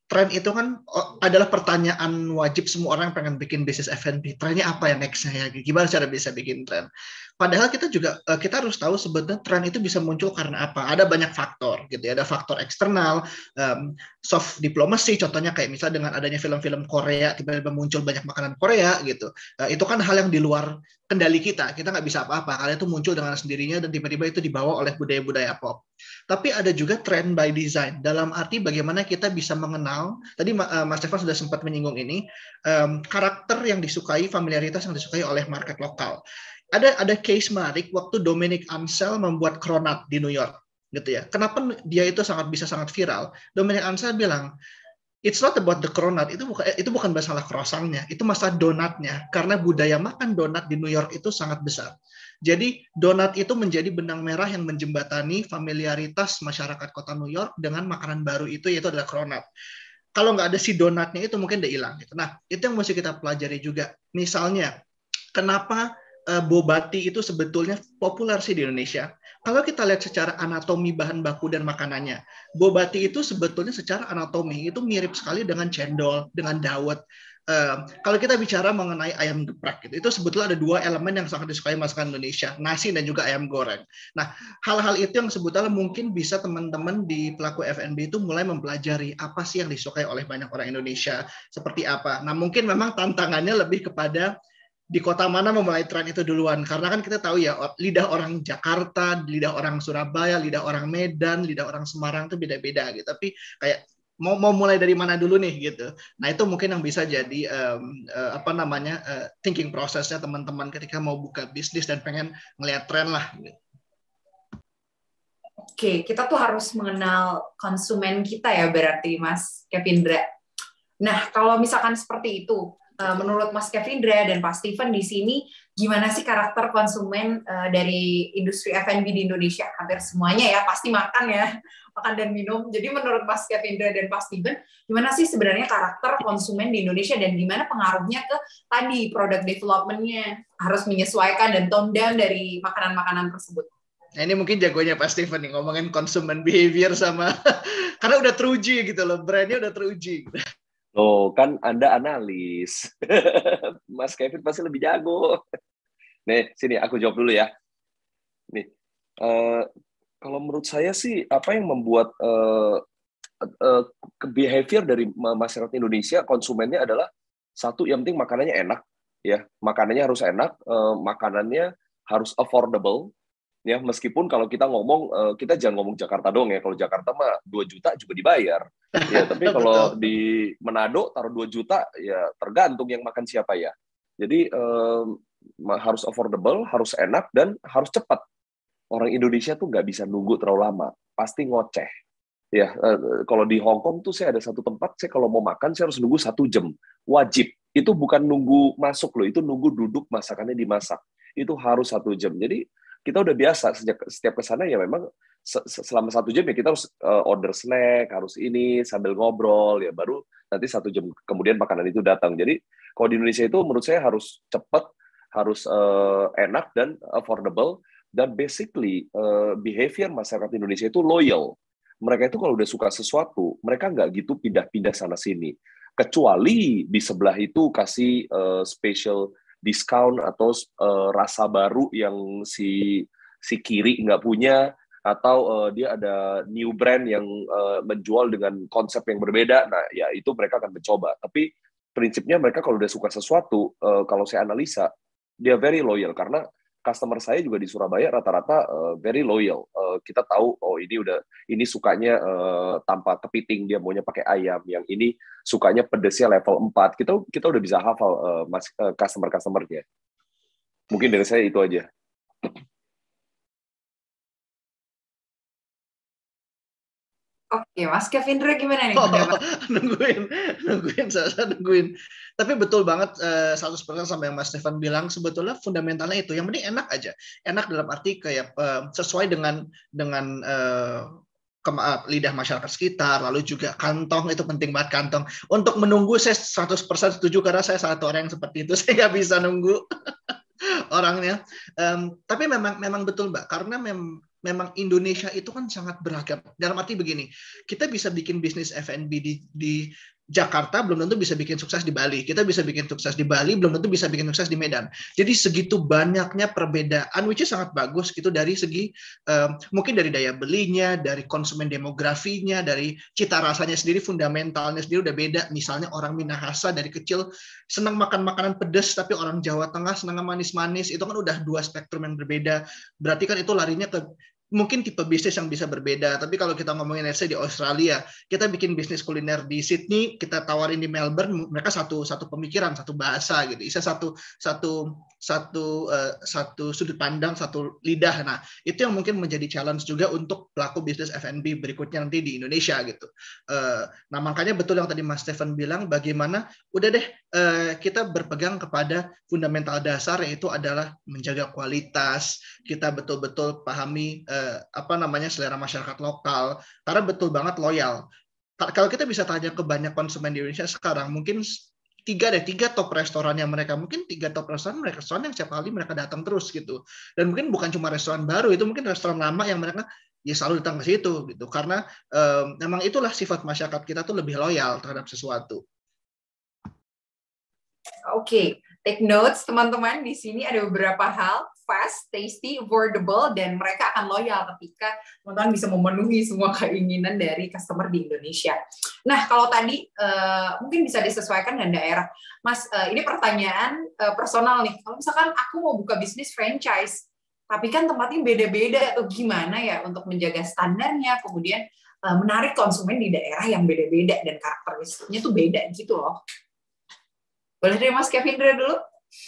tren itu kan adalah pertanyaan wajib semua orang yang pengen bikin bisnis F&B. Trennya apa ya nextnya ya? Gimana cara bisa bikin tren? Padahal kita harus tahu sebetulnya tren itu bisa muncul karena apa? Ada banyak faktor gitu ya. Ada faktor eksternal, soft diplomacy, contohnya kayak misalnya dengan adanya film-film Korea tiba-tiba muncul banyak makanan Korea gitu. Itu kan hal yang di luar kendali kita. Kita nggak bisa apa-apa. Karena itu muncul dengan sendirinya dan tiba-tiba itu dibawa oleh budaya-budaya pop. Tapi ada juga trend by design. Dalam arti bagaimana kita bisa mengenal. Tadi Mas Stefan sudah sempat menyinggung ini, karakter yang disukai, familiaritas yang disukai oleh market lokal. Ada case menarik waktu Dominic Ansel membuat Cronut di New York, gitu ya. Kenapa dia itu bisa sangat viral? Dominic Ansel bilang, it's not about the cronut, itu bukan masalah croissantnya, itu masalah donatnya. Karena budaya makan donat di New York itu sangat besar. Jadi donat itu menjadi benang merah yang menjembatani familiaritas masyarakat kota New York dengan makanan baru itu, yaitu adalah cronut. Kalau nggak ada si donatnya itu mungkin udah hilang. Gitu. Nah, itu yang mesti kita pelajari juga. Misalnya, kenapa boba tea itu sebetulnya populer sih di Indonesia. Kalau kita lihat secara anatomi bahan baku dan makanannya, boba tea itu sebetulnya secara anatomi itu mirip sekali dengan cendol, dengan dawet. Kalau kita bicara mengenai ayam geprek, itu sebetulnya ada dua elemen yang sangat disukai masakan Indonesia, nasi dan juga ayam goreng. Nah, hal-hal itu yang sebetulnya mungkin bisa teman-teman di pelaku F&B itu mulai mempelajari apa sih yang disukai oleh banyak orang Indonesia, seperti apa. Nah, mungkin memang tantangannya lebih kepada di kota mana memulai tren itu duluan. Karena kan kita tahu ya, lidah orang Jakarta, lidah orang Surabaya, lidah orang Medan, lidah orang Semarang itu beda-beda gitu. Tapi kayak mau mulai dari mana dulu nih gitu. Nah, itu mungkin yang bisa jadi thinking prosesnya teman-teman ketika mau buka bisnis dan pengen ngelihat tren lah gitu. Oke, kita tuh harus mengenal konsumen kita ya berarti Mas Kevindra. Nah, kalau misalkan seperti itu, menurut Mas Kevindra dan Pak Steven di sini, gimana sih karakter konsumen dari industri F&B di Indonesia? Hampir semuanya ya, pasti makan ya, makan dan minum. Jadi menurut Mas Kevindra dan Pak Steven, gimana sih sebenarnya karakter konsumen di Indonesia dan gimana pengaruhnya ke tadi product development-nya? Harus menyesuaikan dan tone down dari makanan-makanan tersebut. Nah, ini mungkin jagonya Pak Steven nih, ngomongin consumer behavior sama, karena udah teruji gitu loh, brandnya udah teruji. Oh, kan Anda analis. Mas Kevin pasti lebih jago. Nih, sini aku jawab dulu ya. Nih, kalau menurut saya sih, apa yang membuat behavior dari masyarakat Indonesia, konsumennya adalah satu, yang penting makanannya enak, ya. Makanannya harus enak, makanannya harus affordable. Ya, meskipun kalau kita ngomong, kita jangan ngomong Jakarta dong ya. Kalau Jakarta mah 2 juta juga dibayar. Ya, tapi kalau di Manado taruh 2 juta, ya tergantung yang makan siapa ya. Jadi harus affordable, harus enak, dan harus cepat. Orang Indonesia tuh nggak bisa nunggu terlalu lama. Pasti ngoceh. Ya, kalau di Hong Kong tuh saya ada satu tempat, saya kalau mau makan, saya harus nunggu 1 jam. Wajib. Itu bukan nunggu masuk loh, itu nunggu duduk masakannya dimasak. Itu harus 1 jam. Jadi kita udah biasa setiap ke sana ya memang selama 1 jam ya kita harus order snack, harus ini sambil ngobrol ya, baru nanti 1 jam kemudian makanan itu datang. Jadi kalau di Indonesia itu menurut saya harus cepat, harus enak dan affordable, dan basically behavior masyarakat Indonesia itu loyal. Mereka itu kalau udah suka sesuatu, mereka nggak gitu pindah-pindah sana sini. Kecuali di sebelah itu kasih special diskon atau rasa baru yang si kiri nggak punya, atau dia ada new brand yang menjual dengan konsep yang berbeda. Nah, ya itu mereka akan mencoba. Tapi prinsipnya mereka kalau udah suka sesuatu, kalau saya analisa, dia very loyal. Karena customer saya juga di Surabaya rata-rata very loyal. Kita tahu, oh ini sukanya tanpa kepiting, dia maunya pakai ayam. Yang ini sukanya pedesnya level 4. Kita udah bisa hafal customer-customernya. Mungkin dari saya itu aja. Oke, Mas Kevindra gimana nih? Nungguin. Tapi betul banget 100% sama yang Mas Stefan bilang, sebetulnya fundamentalnya itu. Yang penting enak aja. Enak dalam arti kayak sesuai dengan lidah masyarakat sekitar, lalu juga kantong, itu penting banget kantong. Untuk menunggu saya 100% setuju, karena saya satu orang yang seperti itu, saya nggak bisa nunggu orangnya. Tapi memang betul Mbak, karena memang Indonesia itu kan sangat beragam. Dalam arti begini, kita bisa bikin bisnis F&B di Jakarta, belum tentu bisa bikin sukses di Bali. Kita bisa bikin sukses di Bali, belum tentu bisa bikin sukses di Medan. Jadi segitu banyaknya perbedaan, which is sangat bagus gitu dari segi mungkin dari daya belinya, dari konsumen demografinya, dari cita rasanya sendiri, fundamentalnya sendiri udah beda. Misalnya orang Minahasa dari kecil senang makan makanan pedas, tapi orang Jawa Tengah senang manis-manis. Itu kan udah dua spektrum yang berbeda. Berarti kan itu larinya ke mungkin tipe bisnis yang bisa berbeda. Tapi kalau kita ngomongin let's say di Australia, kita bikin bisnis kuliner di Sydney, kita tawarin di Melbourne, mereka satu pemikiran, satu bahasa gitu. Bisa satu sudut pandang, satu lidah. Nah, itu yang mungkin menjadi challenge juga untuk pelaku bisnis F&B berikutnya nanti di Indonesia gitu. Nah, makanya betul yang tadi Mas Stephen bilang, bagaimana udah deh kita berpegang kepada fundamental dasar, yaitu adalah menjaga kualitas, kita betul-betul pahami selera masyarakat lokal, karena betul banget loyal. Kalau kita bisa tanya ke banyak konsumen di Indonesia sekarang, mungkin tiga top restorannya mereka, mungkin tiga top restoran yang setiap kali mereka datang terus gitu. Dan mungkin bukan cuma restoran baru, itu mungkin restoran lama yang mereka ya selalu datang ke situ gitu. Karena memang itulah sifat masyarakat kita tuh lebih loyal terhadap sesuatu. Oke, take notes teman-teman. Di sini ada beberapa hal, fast, tasty, affordable, dan mereka akan loyal ketika teman-teman bisa memenuhi semua keinginan dari customer di Indonesia. Nah, kalau tadi mungkin bisa disesuaikan dengan daerah. Mas, ini pertanyaan personal nih. Kalau misalkan aku mau buka bisnis franchise, tapi kan tempatnya beda-beda, atau gimana ya untuk menjaga standarnya, kemudian menarik konsumen di daerah yang beda-beda dan karakteristiknya tuh beda gitu loh. Boleh dari Mas Kevindra dulu?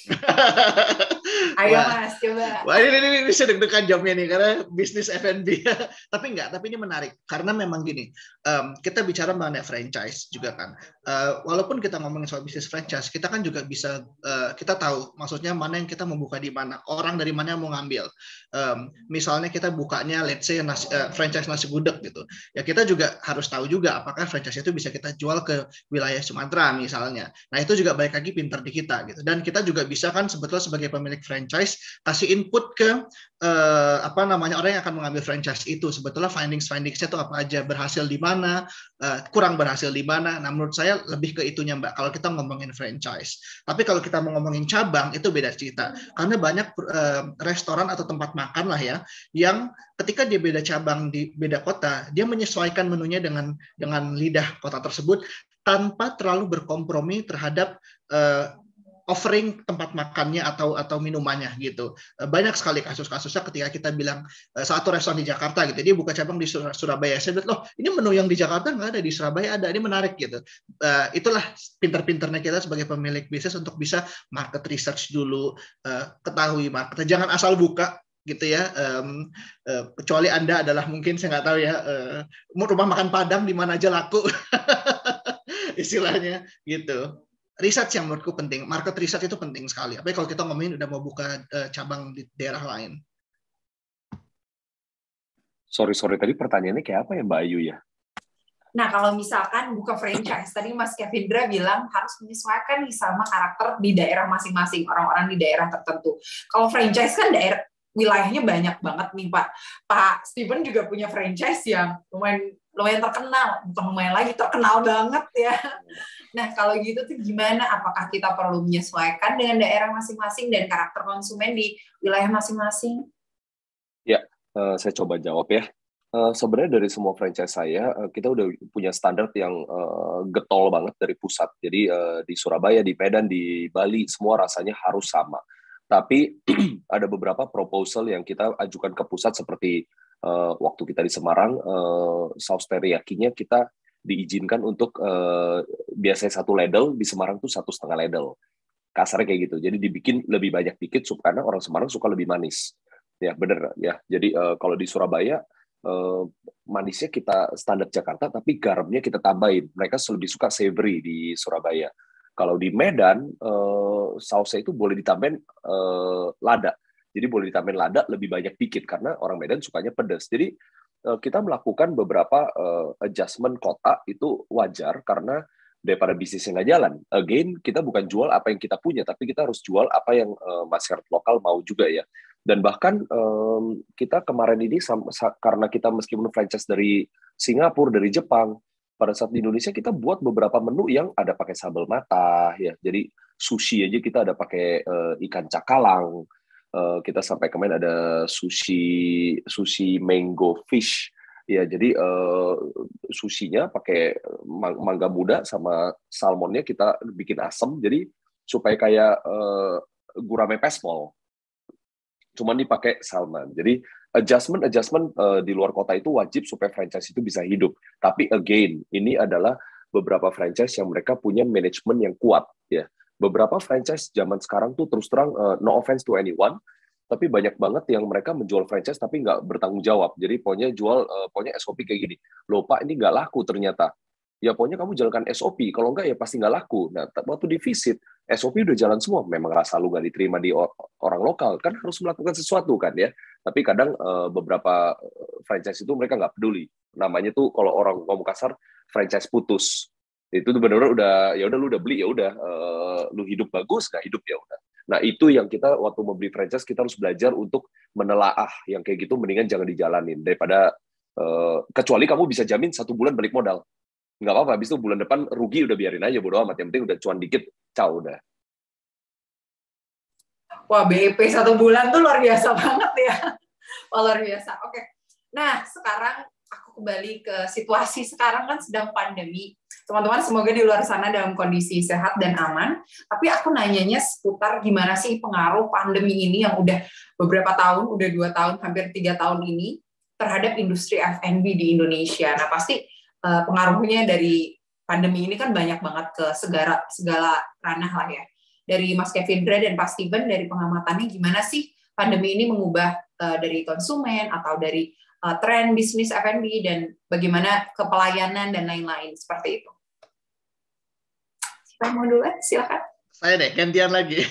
Ayo Mas, coba. Wah, ini bisa deg-degan jawabnya nih, karena bisnis F&B. Tapi ini menarik. Karena memang gini, kita bicara mengenai franchise juga kan. Walaupun kita ngomongin soal bisnis franchise, kita kan juga bisa, kita tahu maksudnya mana yang kita mau buka di mana, orang dari mana yang mau ngambil. Misalnya kita bukanya, let's say, franchise nasi gudeg gitu. Ya kita juga harus tahu juga apakah franchise itu bisa kita jual ke wilayah Sumatera misalnya. Nah itu juga balik lagi pintar di kita gitu. Dan kita juga bisa kan sebetulnya sebagai pemilik franchise kasih input ke orang yang akan mengambil franchise itu, sebetulnya findingsnya itu apa aja, berhasil di mana, kurang berhasil di mana. Nah menurut saya lebih ke itunya Mbak kalau kita ngomongin franchise. Tapi kalau kita mau ngomongin cabang itu beda cerita, karena banyak restoran atau tempat makan lah ya yang ketika dia beda cabang di beda kota, dia menyesuaikan menunya dengan lidah kota tersebut tanpa terlalu berkompromi terhadap offering tempat makannya atau minumannya gitu. Banyak sekali kasus-kasusnya ketika kita bilang satu restoran di Jakarta gitu, dia buka cabang di Surabaya. Saya bilang, loh ini menu yang di Jakarta nggak ada, di Surabaya ada, ini menarik gitu. Itulah pinter-pinternya kita sebagai pemilik bisnis untuk bisa market research dulu, ketahui market. Jangan asal buka gitu ya, kecuali Anda adalah mungkin saya nggak tahu ya, rumah makan Padang di mana aja laku, istilahnya gitu. Research yang menurutku penting, market research itu penting sekali. Apalagi kalau kita ngomongin udah mau buka cabang di daerah lain. Sorry, tadi pertanyaannya kayak apa ya Mbak Ayu ya? Nah, kalau misalkan buka franchise, tadi Mas Kevindra bilang harus menyesuaikan nih sama karakter di daerah masing-masing, orang-orang di daerah tertentu. Kalau franchise kan wilayahnya banyak banget nih Pak. Pak Steven juga punya franchise yang lumayan terkenal, bukan lumayan lagi, terkenal banget ya. Nah, kalau gitu tuh gimana? Apakah kita perlu menyesuaikan dengan daerah masing-masing dan karakter konsumen di wilayah masing-masing? Ya, saya coba jawab ya. Sebenarnya dari semua franchise saya, kita udah punya standar yang getol banget dari pusat. Jadi di Surabaya, di Medan, di Bali, semua rasanya harus sama. Tapi ada beberapa proposal yang kita ajukan ke pusat seperti waktu kita di Semarang, saus teriyakinya kita diizinkan untuk biasanya 1 ladle, di Semarang tuh 1,5 ladle. Kasarnya kayak gitu. Jadi dibikin lebih banyak dikit karena orang Semarang suka lebih manis. Ya bener ya. Jadi kalau di Surabaya manisnya kita standar Jakarta, tapi garamnya kita tambahin. Mereka lebih suka savory di Surabaya. Kalau di Medan sausnya itu boleh ditambahin lada. Jadi boleh ditambahin lada lebih banyak dikit karena orang Medan sukanya pedas. Jadi kita melakukan beberapa adjustment kota itu wajar karena daripada bisnisnya nggak jalan. Again, kita bukan jual apa yang kita punya, tapi kita harus jual apa yang masyarakat lokal mau juga ya. Dan bahkan kita kemarin ini karena kita meskipun franchise dari Singapura, dari Jepang, pada saat di Indonesia kita buat beberapa menu yang ada pakai sambal mata, ya. Jadi sushi aja kita ada pakai ikan cakalang. Kita sampai kemarin ada sushi mango fish. Ya, jadi sushinya pakai mangga muda sama salmonnya kita bikin asam, jadi supaya kayak gurame pespol, cuman dipakai salmon. Jadi adjustment di luar kota itu wajib supaya franchise itu bisa hidup. Tapi again, ini adalah beberapa franchise yang mereka punya manajemen yang kuat, ya. Beberapa franchise zaman sekarang tuh terus terang, no offense to anyone, tapi banyak banget yang mereka menjual franchise tapi nggak bertanggung jawab. Jadi pokoknya pokoknya SOP kayak gini. Loh Pak, ini nggak laku ternyata. Ya pokoknya kamu jalankan SOP, kalau nggak ya pasti nggak laku. Nah, waktu di visit, SOP udah jalan semua. Memang rasa lu nggak diterima di orang lokal, kan harus melakukan sesuatu kan ya. Tapi kadang beberapa franchise itu mereka nggak peduli. Namanya tuh kalau orang ngomong kasar, franchise putus. Itu tuh benar-benar udah, ya udah lu udah beli, ya udah lu hidup bagus, nggak hidup ya udah. Nah, itu yang kita waktu membeli franchise kita harus belajar untuk menelaah yang kayak gitu, mendingan jangan dijalanin daripada kecuali kamu bisa jamin 1 bulan balik modal. Nggak apa-apa, habis itu bulan depan rugi udah biarin aja, bodo amat. Yang penting udah cuan dikit, caw udah. Wah, BEP 1 bulan tuh luar biasa banget ya. Wah, luar biasa. Oke. Nah, sekarang aku kembali ke situasi sekarang kan sedang pandemi. Teman-teman semoga di luar sana dalam kondisi sehat dan aman. Tapi aku nanyanya seputar gimana sih pengaruh pandemi ini yang udah beberapa tahun, udah 2 tahun, hampir 3 tahun ini terhadap industri F&B di Indonesia. Nah, pasti pengaruhnya dari pandemi ini kan banyak banget ke segala ranah lah ya. Dari Mas Kevin Dre dan Pak Steven, dari pengamatannya gimana sih pandemi ini mengubah dari konsumen atau dari tren bisnis F&B dan bagaimana kepelayanan dan lain-lain seperti itu. Siapa yang mau duluan? Silakan. Saya deh, gantian lagi.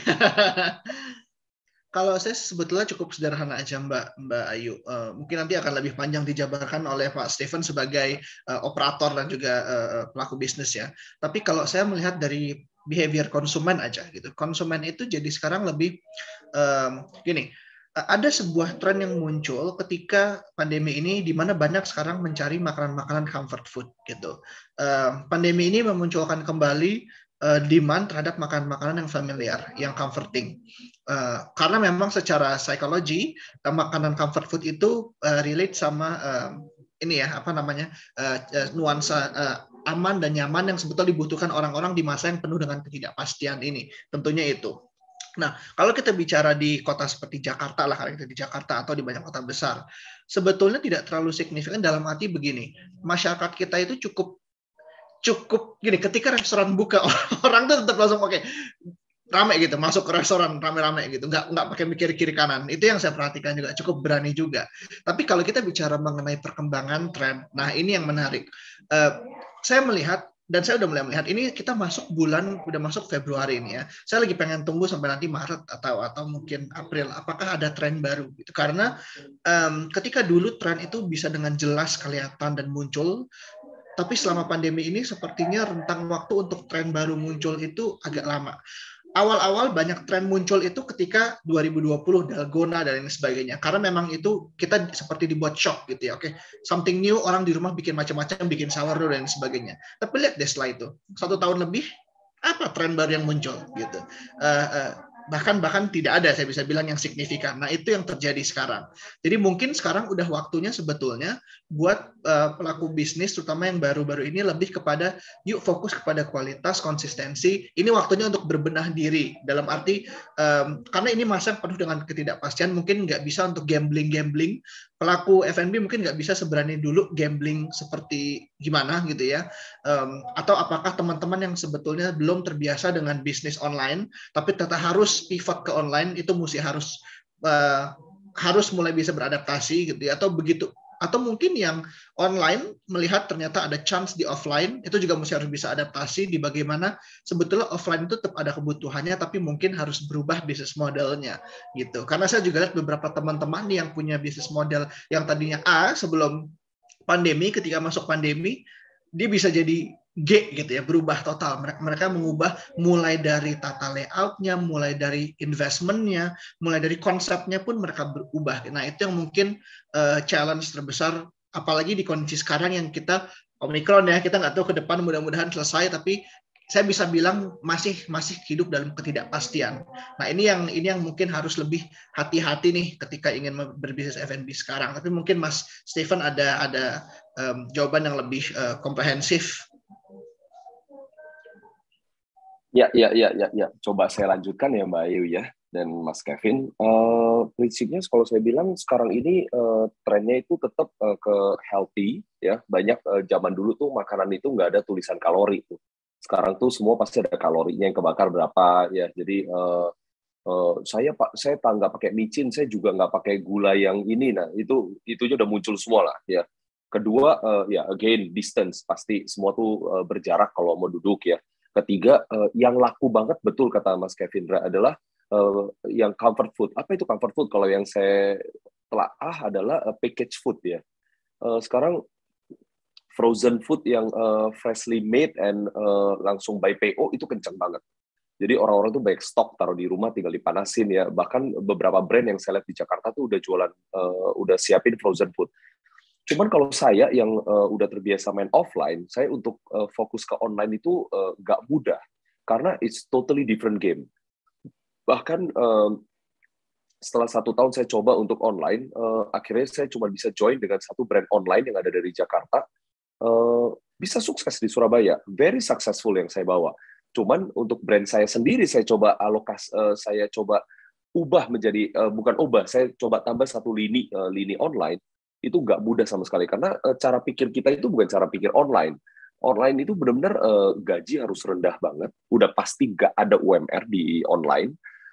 Kalau saya sebetulnya cukup sederhana aja Mbak Ayu. Mungkin nanti akan lebih panjang dijabarkan oleh Pak Steven sebagai operator dan juga pelaku bisnis ya. Tapi kalau saya melihat dari behavior konsumen aja gitu. Konsumen itu jadi sekarang lebih gini. Ada sebuah tren yang muncul ketika pandemi ini di mana banyak sekarang mencari makanan-makanan comfort food gitu. Pandemi ini memunculkan kembali demand terhadap makanan-makanan yang familiar, yang comforting. Karena memang secara psikologi makanan comfort food itu relate sama ini ya apa namanya nuansa aman dan nyaman yang sebetulnya dibutuhkan orang-orang di masa yang penuh dengan ketidakpastian ini. Tentunya itu. Nah, kalau kita bicara di kota seperti Jakarta lah, kalau kita di Jakarta atau di banyak kota besar, sebetulnya tidak terlalu signifikan dalam arti begini, masyarakat kita itu cukup gini, ketika restoran buka orang tuh tetap langsung pakai rame gitu, masuk ke restoran rame-rame gitu, nggak pakai mikir kiri kanan. Itu yang saya perhatikan juga, cukup berani juga. Tapi kalau kita bicara mengenai perkembangan tren, nah ini yang menarik. Saya melihat dan saya udah mulai melihat ini kita udah masuk Februari ini ya. Saya lagi pengen tunggu sampai nanti Maret atau mungkin April, apakah ada tren baru gitu. Karena ketika dulu tren itu bisa dengan jelas kelihatan dan muncul, tapi selama pandemi ini sepertinya rentang waktu untuk tren baru muncul itu agak lama. Awal-awal banyak tren muncul itu ketika 2020 dalgona dan lain sebagainya. Karena memang itu kita seperti dibuat shock gitu ya. Oke, something new, orang di rumah bikin macam-macam, bikin sourdough dan sebagainya. Tapi lihat deh setelah itu, 1 tahun lebih apa tren baru yang muncul gitu. Bahkan tidak ada saya bisa bilang yang signifikan. Nah, itu yang terjadi sekarang. Jadi mungkin sekarang udah waktunya sebetulnya buat pelaku bisnis terutama yang baru-baru ini lebih kepada yuk fokus kepada kualitas, konsistensi. Ini waktunya untuk berbenah diri dalam arti karena ini masa penuh dengan ketidakpastian, mungkin nggak bisa untuk gambling. Pelaku F&B mungkin nggak bisa seberani dulu gambling seperti gimana gitu ya. Atau apakah teman-teman yang sebetulnya belum terbiasa dengan bisnis online tapi tetap harus pivot ke online, itu mesti harus mulai bisa beradaptasi gitu ya, atau begitu, atau mungkin yang online melihat ternyata ada chance di offline, itu juga mesti harus bisa adaptasi di bagaimana sebetulnya offline itu tetap ada kebutuhannya tapi mungkin harus berubah bisnis modelnya gitu. Karena saya juga lihat beberapa teman-teman yang punya bisnis model yang tadinya A sebelum pandemi, ketika masuk pandemi dia bisa jadi G gitu ya, berubah total. Mereka mengubah mulai dari tata layoutnya, mulai dari investmentnya, mulai dari konsepnya pun mereka berubah. Nah itu yang mungkin challenge terbesar, apalagi di kondisi sekarang yang kita Omicron ya, kita nggak tahu ke depan, mudah-mudahan selesai, tapi saya bisa bilang masih hidup dalam ketidakpastian. Nah ini yang mungkin harus lebih hati-hati nih ketika ingin berbisnis F&B sekarang. Tapi mungkin Mas Stephen ada jawaban yang lebih komprehensif. Ya. Coba saya lanjutkan ya Mbak Ayu ya dan Mas Kevin. Prinsipnya kalau saya bilang sekarang ini trennya itu tetap ke healthy ya. Banyak zaman dulu tuh makanan itu nggak ada tulisan kalori tuh. Sekarang tuh semua pasti ada kalorinya yang kebakar berapa ya. Jadi saya nggak pakai micin, saya juga nggak pakai gula yang ini. Nah itu aja udah muncul semua lah ya. Kedua ya again distance, pasti semua tuh berjarak kalau mau duduk ya. Ketiga yang laku banget betul kata Mas Kevin adalah yang comfort food. Apa itu comfort food? Kalau yang saya telaah adalah package food ya. Sekarang frozen food yang freshly made and langsung by PO itu kencang banget. Jadi orang-orang tuh baik stok taruh di rumah tinggal dipanasin ya. Bahkan beberapa brand yang saya lihat di Jakarta tuh udah jualan, udah siapin frozen food. Cuman kalau saya yang udah terbiasa main offline, saya untuk fokus ke online itu nggak mudah karena it's totally different game. Bahkan setelah 1 tahun saya coba untuk online, akhirnya saya cuma bisa join dengan satu brand online yang ada dari Jakarta. Bisa sukses di Surabaya, very successful yang saya bawa. Cuman untuk brand saya sendiri saya coba saya coba ubah menjadi bukan ubah, saya coba tambah satu lini online. Itu nggak mudah sama sekali karena cara pikir kita itu bukan cara pikir online. Online itu benar-benar gaji harus rendah banget, udah pasti nggak ada UMR di online,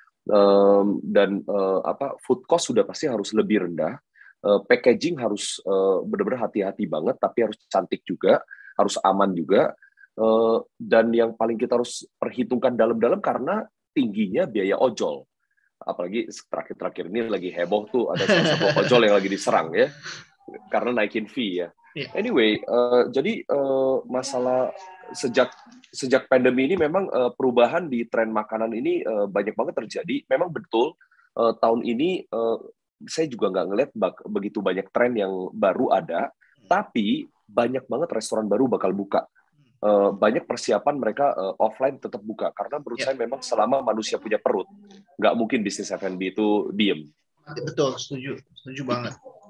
dan food cost sudah pasti harus lebih rendah. Packaging harus benar-benar hati-hati banget, tapi harus cantik juga, harus aman juga. Dan yang paling kita harus perhitungkan dalam-dalam karena tingginya biaya ojol. Apalagi terakhir-terakhir ini lagi heboh tuh ada salah satu ojol yang lagi diserang ya, karena naikin fee ya. Anyway, jadi masalah sejak pandemi ini memang perubahan di tren makanan ini banyak banget terjadi. Memang betul tahun ini saya juga nggak ngeliat begitu banyak tren yang baru ada, tapi banyak banget restoran baru bakal buka. Banyak persiapan mereka offline tetap buka karena menurut saya memang selama manusia punya perut nggak mungkin bisnis F&B itu diem. Betul, setuju banget.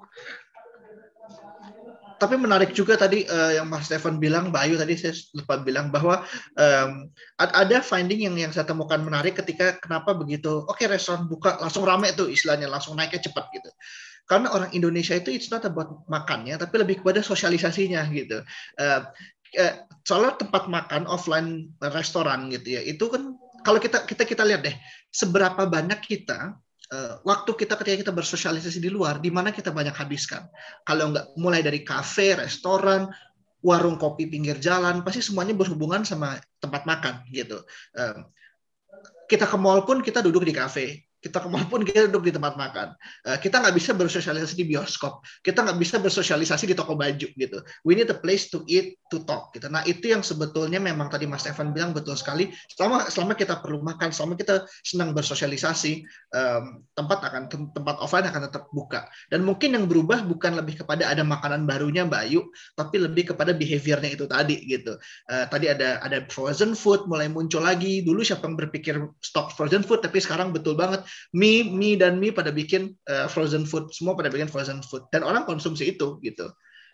Tapi menarik juga tadi yang Mas Stephen bilang, Mbak Ayu tadi saya lupa bilang bahwa ada finding yang saya temukan menarik ketika kenapa begitu restoran buka langsung rame tuh istilahnya, langsung naiknya cepat gitu. Karena orang Indonesia itu it's not about makannya, tapi lebih kepada sosialisasinya gitu. Soalnya tempat makan offline restoran gitu ya, itu kan kalau kita lihat deh seberapa banyak kita waktu ketika kita bersosialisasi di luar, di mana kita banyak habiskan. Kalau nggak mulai dari kafe, restoran, warung kopi pinggir jalan, pasti semuanya berhubungan sama tempat makan gitu. Kita ke mall pun kita duduk di kafe. Kita ke mall pun kita duduk di tempat makan. Kita nggak bisa bersosialisasi di bioskop. Kita nggak bisa bersosialisasi di toko baju gitu. We need a place to eat, to talk gitu. Nah itu yang sebetulnya memang tadi Mas Stephen bilang betul sekali. Selama kita perlu makan, selama kita senang bersosialisasi, tempat offline akan tetap buka. Dan mungkin yang berubah bukan lebih kepada ada makanan barunya Mbak Ayu, tapi lebih kepada behaviornya itu tadi gitu. Tadi ada frozen food mulai muncul lagi. Dulu siapa yang berpikir stok frozen food, tapi sekarang betul banget. mie pada bikin frozen food, semua pada bikin frozen food dan orang konsumsi itu gitu.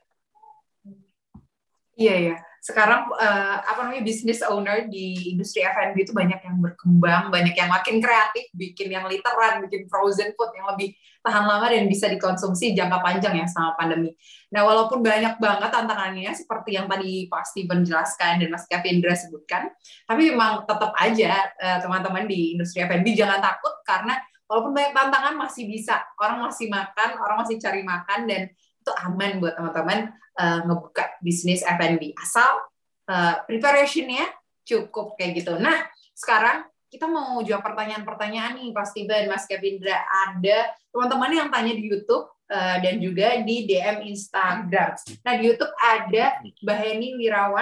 Iya. Sekarang bisnis owner di industri F&B itu banyak yang berkembang, banyak yang makin kreatif, bikin yang literan, bikin frozen food yang lebih tahan lama dan bisa dikonsumsi jangka panjang ya selama pandemi. Nah, walaupun banyak banget tantangannya seperti yang tadi Pak Steven jelaskan dan Mas Kevin sebutkan, tapi memang tetap aja teman-teman di industri F&B jangan takut karena walaupun banyak tantangan masih bisa, orang masih makan, orang masih cari makan dan itu aman buat teman-teman ngebuka bisnis F&B asal preparationnya cukup kayak gitu. Nah, sekarang kita mau jawab pertanyaan-pertanyaan nih, Pak Steven, Mas Kevindra. Ada teman-teman yang tanya di YouTube dan juga di DM Instagram. Nah, di YouTube ada Mbak Heni Wirawan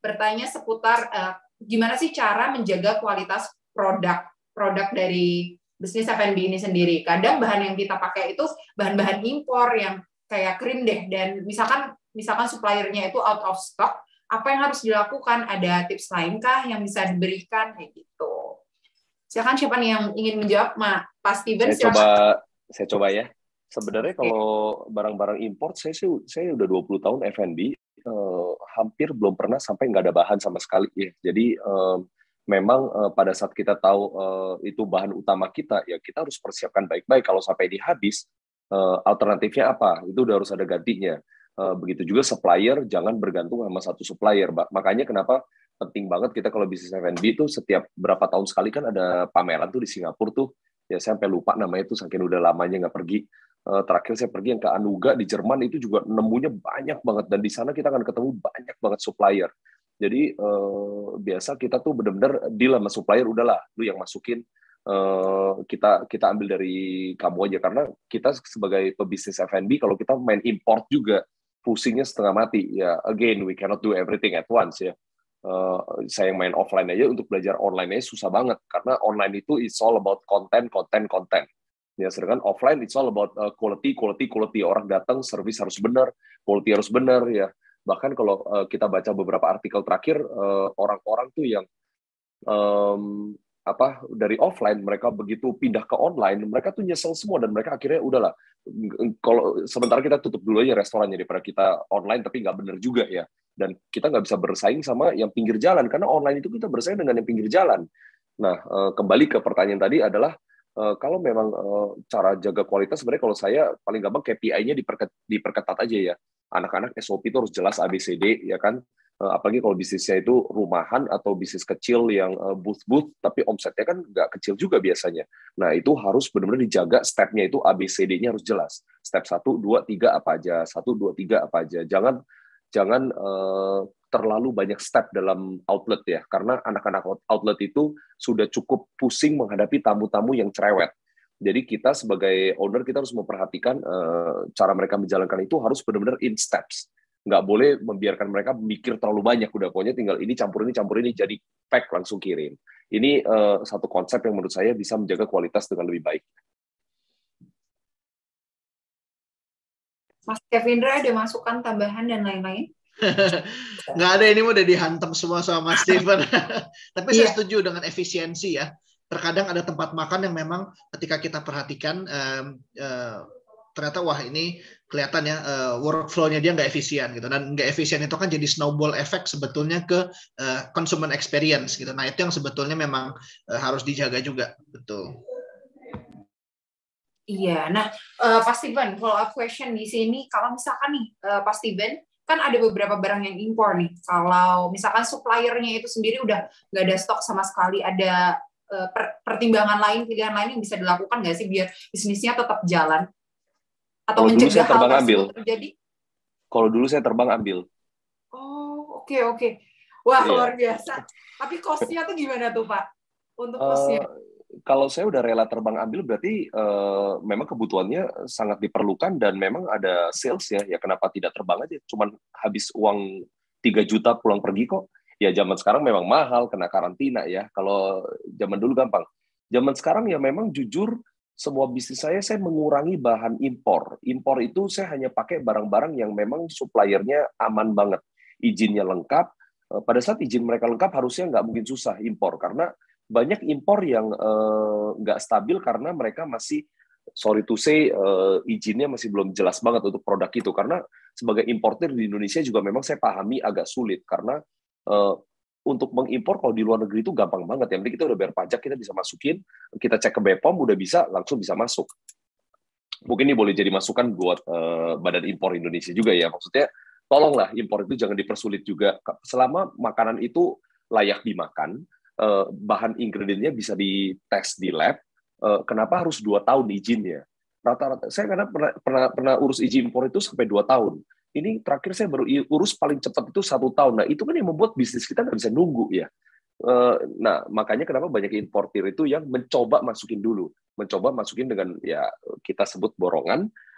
bertanya seputar gimana sih cara menjaga kualitas produk dari bisnis F&B ini sendiri. Kadang bahan yang kita pakai itu bahan-bahan impor yang kayak krim deh, dan misalkan suppliernya itu out of stock, apa yang harus dilakukan? Ada tips lainkah yang bisa diberikan kayak gitu? Silakan, siapa nih yang ingin menjawab, Pak Steven? Saya coba ya. Sebenarnya kalau barang-barang import, saya udah 20 tahun F&B, hampir belum pernah sampai nggak ada bahan sama sekali ya. Jadi memang pada saat kita tahu itu bahan utama kita, ya kita harus persiapkan baik-baik. Kalau sampai ini habis, alternatifnya apa? Itu udah harus ada gantinya. Begitu juga supplier, jangan bergantung sama satu supplier. Makanya kenapa penting banget kita kalau bisnis F&B itu setiap berapa tahun sekali kan ada pameran tuh di Singapura tuh. Ya saya sampai lupa namanya itu, saking udah lamanya nggak pergi. Terakhir saya pergi yang ke Anuga di Jerman, itu juga nemunya banyak banget, dan di sana kita akan ketemu banyak banget supplier. Jadi biasa kita tuh benar-benar deal sama supplier, udahlah lu yang masukin, kita ambil dari kamu aja, karena kita sebagai pebisnis F&B kalau kita main import juga pusingnya setengah mati ya. Again, we cannot do everything at once ya. Saya yang main offline aja, untuk belajar online aja susah banget, karena online itu it's all about content. Ya, sedangkan offline it's all about quality. Orang datang, service harus benar, quality harus benar ya. Bahkan kalau kita baca beberapa artikel terakhir, orang-orang tuh yang dari offline mereka begitu pindah ke online, mereka tuh nyesel semua, dan mereka akhirnya udahlah, kalau sementara kita tutup dulu aja restorannya daripada kita online tapi nggak benar juga ya. Dan kita nggak bisa bersaing sama yang pinggir jalan, karena online itu kita bersaing dengan yang pinggir jalan. Nah, kembali ke pertanyaan tadi adalah, kalau memang cara jaga kualitas, sebenarnya kalau saya paling gampang KPI-nya diperketat aja ya. Anak-anak SOP itu harus jelas ABCD ya kan. Apalagi kalau bisnisnya itu rumahan atau bisnis kecil yang booth, tapi omsetnya kan nggak kecil juga biasanya. Nah, itu harus benar-benar dijaga, step-nya itu ABCD-nya harus jelas. Step 1, 2, 3 apa aja, 1, 2, 3 apa aja. Jangan terlalu banyak step dalam outlet ya, karena anak-anak outlet itu sudah cukup pusing menghadapi tamu-tamu yang cerewet. Jadi kita sebagai owner, kita harus memperhatikan cara mereka menjalankan itu harus benar-benar in steps. Nggak boleh membiarkan mereka mikir terlalu banyak, udah pokoknya tinggal ini campur ini, jadi pack langsung kirim. Ini satu konsep yang menurut saya bisa menjaga kualitas dengan lebih baik. Mas Kevindra, ada masukan tambahan dan lain-lain? Nggak ada, ini udah dihantam semua sama Mas Steven. Tapi saya setuju dengan efisiensi ya. Terkadang ada tempat makan yang memang ketika kita perhatikan ternyata wah ini kelihatan ya workflow-nya dia nggak efisien gitu, dan nggak efisien itu kan jadi snowball effect sebetulnya ke consumer experience gitu. Nah, itu yang sebetulnya memang harus dijaga juga, betul. Iya, nah Pak Steven, follow up question di sini, kalau misalkan nih Pak Steven, kan ada beberapa barang yang impor nih, kalau misalkan suppliernya itu sendiri udah nggak ada stok sama sekali, ada pertimbangan lain, pilihan lain yang bisa dilakukan nggak sih biar bisnisnya tetap jalan? Atau mencegah hal tersebut terjadi? Kalau dulu saya terbang ambil. Oh, oke. Wah, luar biasa. Tapi cost-nya tuh gimana tuh, Pak? Untuk cost-nya? Kalau saya udah rela terbang ambil, berarti memang kebutuhannya sangat diperlukan dan memang ada sales ya. Ya kenapa tidak terbang aja? Cuman habis uang 3 juta pulang pergi kok. Ya zaman sekarang memang mahal, kena karantina ya. Kalau zaman dulu gampang. Zaman sekarang ya memang jujur, semua bisnis saya mengurangi bahan impor. Impor itu saya hanya pakai barang-barang yang memang suppliernya aman banget. Izinnya lengkap. Pada saat izin mereka lengkap, harusnya nggak mungkin susah impor. Karena banyak impor yang nggak stabil karena mereka masih, sorry to say, izinnya masih belum jelas banget untuk produk itu. Karena sebagai importer di Indonesia juga memang saya pahami agak sulit. Karena untuk mengimpor kalau di luar negeri itu gampang banget. Yang penting kita udah bayar pajak, kita bisa masukin, kita cek ke BPOM, udah bisa, langsung bisa masuk. Mungkin ini boleh jadi masukan buat Badan Impor Indonesia juga ya. Maksudnya, tolonglah impor itu jangan dipersulit juga. Selama makanan itu layak dimakan, bahan ingredientnya bisa dites di lab, kenapa harus 2 tahun izinnya? Rata-rata saya karena pernah urus izin impor itu sampai 2 tahun. Ini terakhir saya baru urus paling cepat itu 1 tahun. Nah, itu kan yang membuat bisnis kita nggak bisa nunggu ya. Nah, makanya kenapa banyak importir itu yang mencoba masukin dulu. Mencoba masukin dengan ya kita sebut borongan,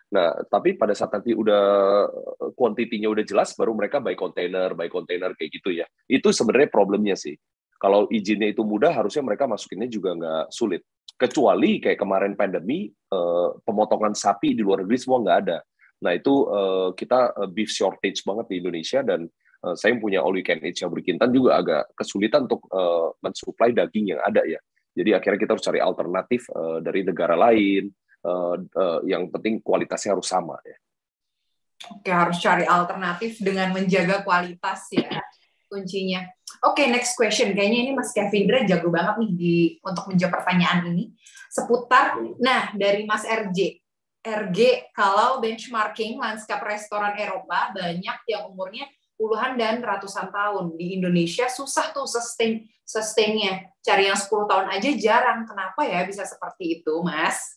Nah, tapi pada saat nanti udah kuantitinya udah jelas, baru mereka buy container kayak gitu ya. Itu sebenarnya problemnya sih. Kalau izinnya itu mudah, harusnya mereka masukinnya juga nggak sulit. Kecuali kayak kemarin pandemi, pemotongan sapi di luar negeri semua nggak ada. Nah, itu kita beef shortage banget di Indonesia, dan saya yang punya all you can eat yang berkintan juga agak kesulitan untuk mensuplai daging yang ada ya. Jadi akhirnya kita harus cari alternatif dari negara lain, yang penting kualitasnya harus sama ya. Oke, harus cari alternatif dengan menjaga kualitas ya kuncinya. Oke, next question. Kayaknya ini Mas Kevindra jago banget nih untuk menjawab pertanyaan ini seputar. Nah, dari Mas RJ. RG, kalau benchmarking lanskap restoran Eropa, banyak yang umurnya puluhan dan ratusan tahun. Di Indonesia susah tuh sustain-nya. Cari yang 10 tahun aja jarang. Kenapa ya bisa seperti itu, Mas?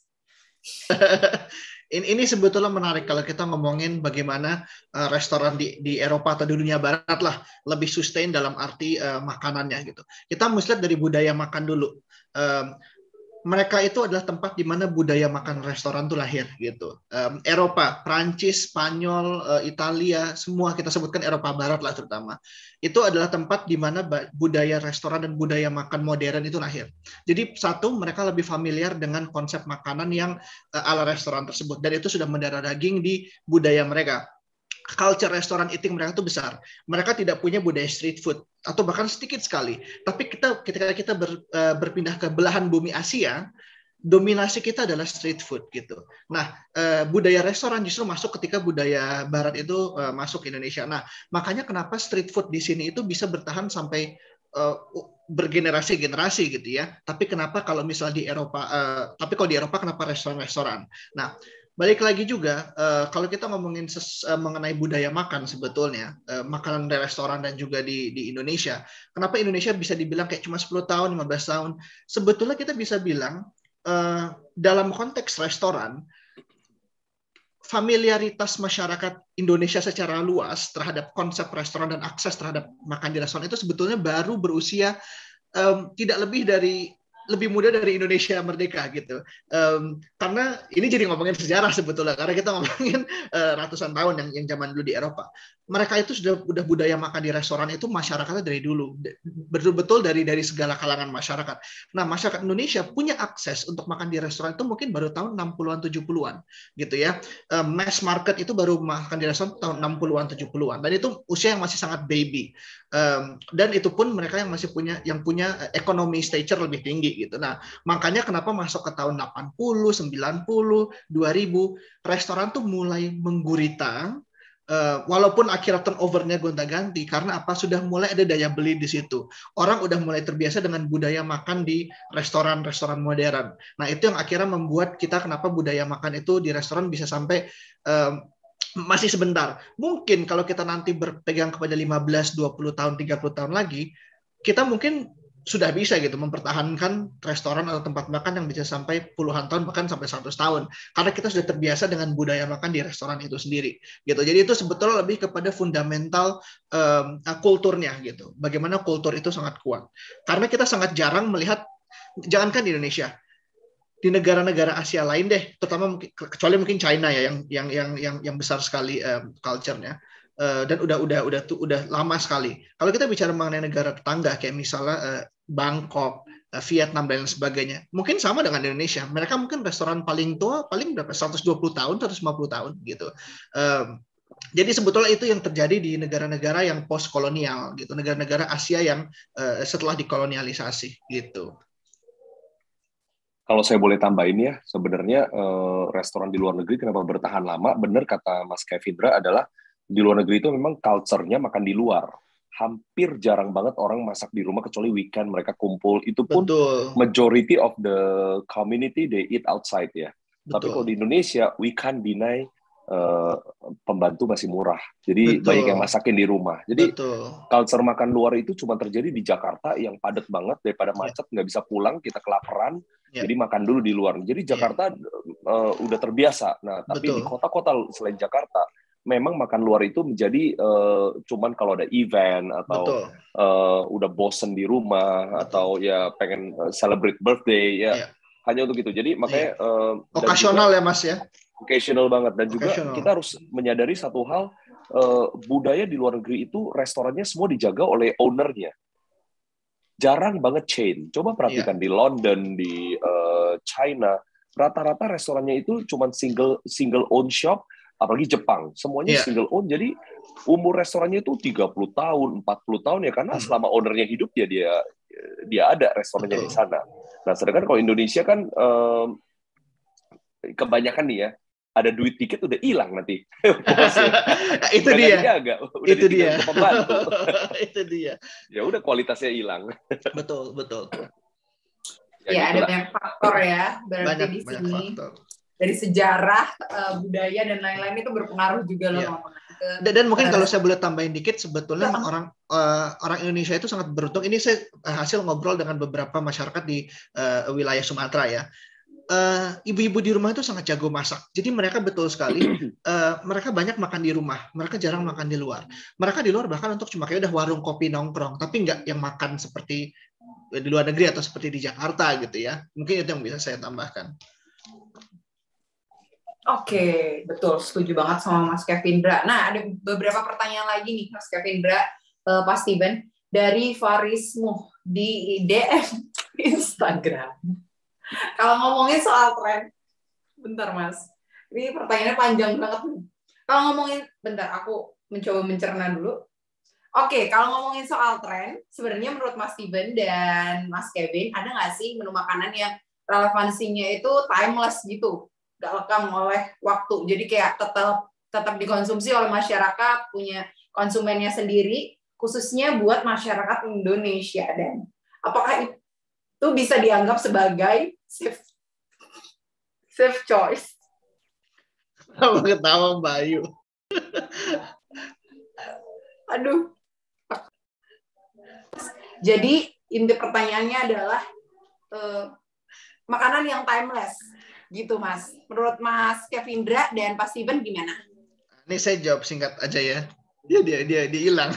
Ini sebetulnya menarik kalau kita ngomongin bagaimana restoran di Eropa atau di dunia barat lah lebih sustain dalam arti makanannya gitu. Kita mesti lihat dari budaya makan dulu. Mereka itu adalah tempat di mana budaya makan restoran itu lahir gitu. Eropa, Prancis, Spanyol, Italia, semua kita sebutkan Eropa Barat lah terutama. Itu adalah tempat di mana budaya restoran dan budaya makan modern itu lahir. Jadi satu, mereka lebih familiar dengan konsep makanan yang ala restoran tersebut, dan itu sudah mendarah daging di budaya mereka. Culture restoran eating mereka itu besar. Mereka tidak punya budaya street food atau bahkan sedikit sekali. Tapi ketika kita berpindah ke belahan bumi Asia, dominasi kita adalah street food gitu. Nah, budaya restoran justru masuk ketika budaya Barat itu masuk ke Indonesia. Nah, makanya kenapa street food di sini itu bisa bertahan sampai bergenerasi-generasi gitu ya. Tapi kenapa kalau misalnya di Eropa, tapi kalau di Eropa kenapa restoran-restoran? Nah, balik lagi juga, kalau kita ngomongin mengenai budaya makan sebetulnya, makanan di restoran dan juga di Indonesia, kenapa Indonesia bisa dibilang kayak cuma 10 tahun, 15 tahun? Sebetulnya kita bisa bilang, dalam konteks restoran, familiaritas masyarakat Indonesia secara luas terhadap konsep restoran dan akses terhadap makan di restoran itu sebetulnya baru berusia tidak lebih muda dari Indonesia merdeka gitu. Karena ini jadi ngomongin sejarah sebetulnya, karena kita ngomongin ratusan tahun yang zaman dulu di Eropa. Mereka itu sudah budaya makan di restoran itu masyarakatnya dari dulu, betul-betul dari segala kalangan masyarakat. Nah, masyarakat Indonesia punya akses untuk makan di restoran itu mungkin baru tahun 60-an 70-an gitu ya. Mass market itu baru makan di restoran tahun 60-an 70-an, dan itu usia yang masih sangat baby. Dan itu pun mereka yang masih punya ekonomi stature lebih tinggi gitu. Nah, makanya kenapa masuk ke tahun 80, 90, 2000 restoran tuh mulai menggurita, walaupun akhirnya turnover-nya gonta-ganti, karena apa, sudah mulai ada daya beli di situ. Orang udah mulai terbiasa dengan budaya makan di restoran-restoran modern. Nah, itu yang akhirnya membuat kita kenapa budaya makan itu di restoran bisa sampai masih sebentar. Mungkin kalau kita nanti berpegang kepada 15, 20 tahun, 30 tahun lagi, kita mungkin sudah bisa gitu mempertahankan restoran atau tempat makan yang bisa sampai puluhan tahun, bahkan sampai 100 tahun. Karena kita sudah terbiasa dengan budaya makan di restoran itu sendiri. Gitu. Jadi itu sebetulnya lebih kepada fundamental kulturnya gitu. Bagaimana kultur itu sangat kuat. Karena kita sangat jarang melihat, jangankan di Indonesia, di negara-negara Asia lain deh, terutama kecuali mungkin China ya yang besar sekali culture-nya. Dan udah lama sekali. Kalau kita bicara mengenai negara tetangga kayak misalnya Bangkok, Vietnam dan lain sebagainya, mungkin sama dengan Indonesia. Mereka mungkin restoran paling tua paling berapa, 120 tahun, 150 tahun gitu. Jadi sebetulnya itu yang terjadi di negara-negara yang post kolonial gitu, negara-negara Asia yang setelah dikolonialisasi gitu. Kalau saya boleh tambahin ya, sebenarnya restoran di luar negeri kenapa bertahan lama, benar kata Mas Kevindra adalah di luar negeri itu memang culture-nya makan di luar. Hampir jarang banget orang masak di rumah, kecuali weekend mereka kumpul. Itu pun Betul. Majority of the community they eat outside ya. Betul. Tapi kalau di Indonesia, we can't deny pembantu masih murah. Jadi Betul. banyak yang masakin di rumah. Jadi Betul. culture makan luar itu cuma terjadi di Jakarta yang padat banget, daripada macet, nggak bisa pulang, kita kelaparan. Jadi makan dulu di luar. Jadi Jakarta udah terbiasa. Nah, tapi di kota-kota selain Jakarta, memang makan luar itu menjadi cuman kalau ada event atau udah bosen di rumah atau ya pengen celebrate birthday ya hanya untuk itu. Jadi makanya okasional ya Mas ya. occasional banget. Dan juga Occasional. kita harus menyadari satu hal, budaya di luar negeri itu restorannya semua dijaga oleh ownernya. Jarang banget chain. Coba perhatikan di London, di China, rata-rata restorannya itu cuma single own shop, apalagi Jepang. Semuanya single own, jadi umur restorannya itu 30 tahun, 40 tahun ya, karena selama ownernya hidup ya dia ada restorannya di sana. Nah, sedangkan kalau Indonesia kan kebanyakan nih ya, ada duit dikit udah hilang nanti. Itu dia. Udah itu dia. ke pembantu. Itu dia. Ya udah kualitasnya hilang. Betul. Ya ada banyak faktor ya. Berarti di sini faktor. Dari sejarah, budaya dan lain-lain itu berpengaruh juga loh. Dan mungkin kalau saya boleh tambahin dikit, sebetulnya orang Indonesia itu sangat beruntung. Ini saya hasil ngobrol dengan beberapa masyarakat di wilayah Sumatera ya. Ibu-ibu di rumah itu sangat jago masak. Jadi mereka betul sekali, mereka banyak makan di rumah. Mereka jarang makan di luar. Mereka di luar bahkan untuk cuma kayak udah warung kopi nongkrong, tapi nggak yang makan seperti di luar negeri atau seperti di Jakarta gitu ya. Mungkin itu yang bisa saya tambahkan. Oke, betul. Setuju banget sama Mas Kevindra. Nah, ada beberapa pertanyaan lagi nih, Mas Kevindra, Pak Steven, dari Farismu di DM Instagram. Kalau ngomongin soal tren, bentar Mas, ini pertanyaannya panjang banget nih. Kalau ngomongin, bentar aku mencoba mencerna dulu. Oke, kalau ngomongin soal tren, sebenarnya menurut Mas Steven dan Mas Kevin, ada nggak sih menu makanan yang relevansinya itu timeless gitu, nggak lekang oleh waktu, jadi kayak tetap dikonsumsi oleh masyarakat, punya konsumennya sendiri, khususnya buat masyarakat Indonesia, dan apakah itu bisa dianggap sebagai safe choice? Apa ketawa Mbak Ayu? Aduh. Jadi inti pertanyaannya adalah makanan yang timeless, gitu Mas. Menurut Mas Kevindra dan Pak Steven gimana? Ini saya jawab singkat aja ya. Dia hilang.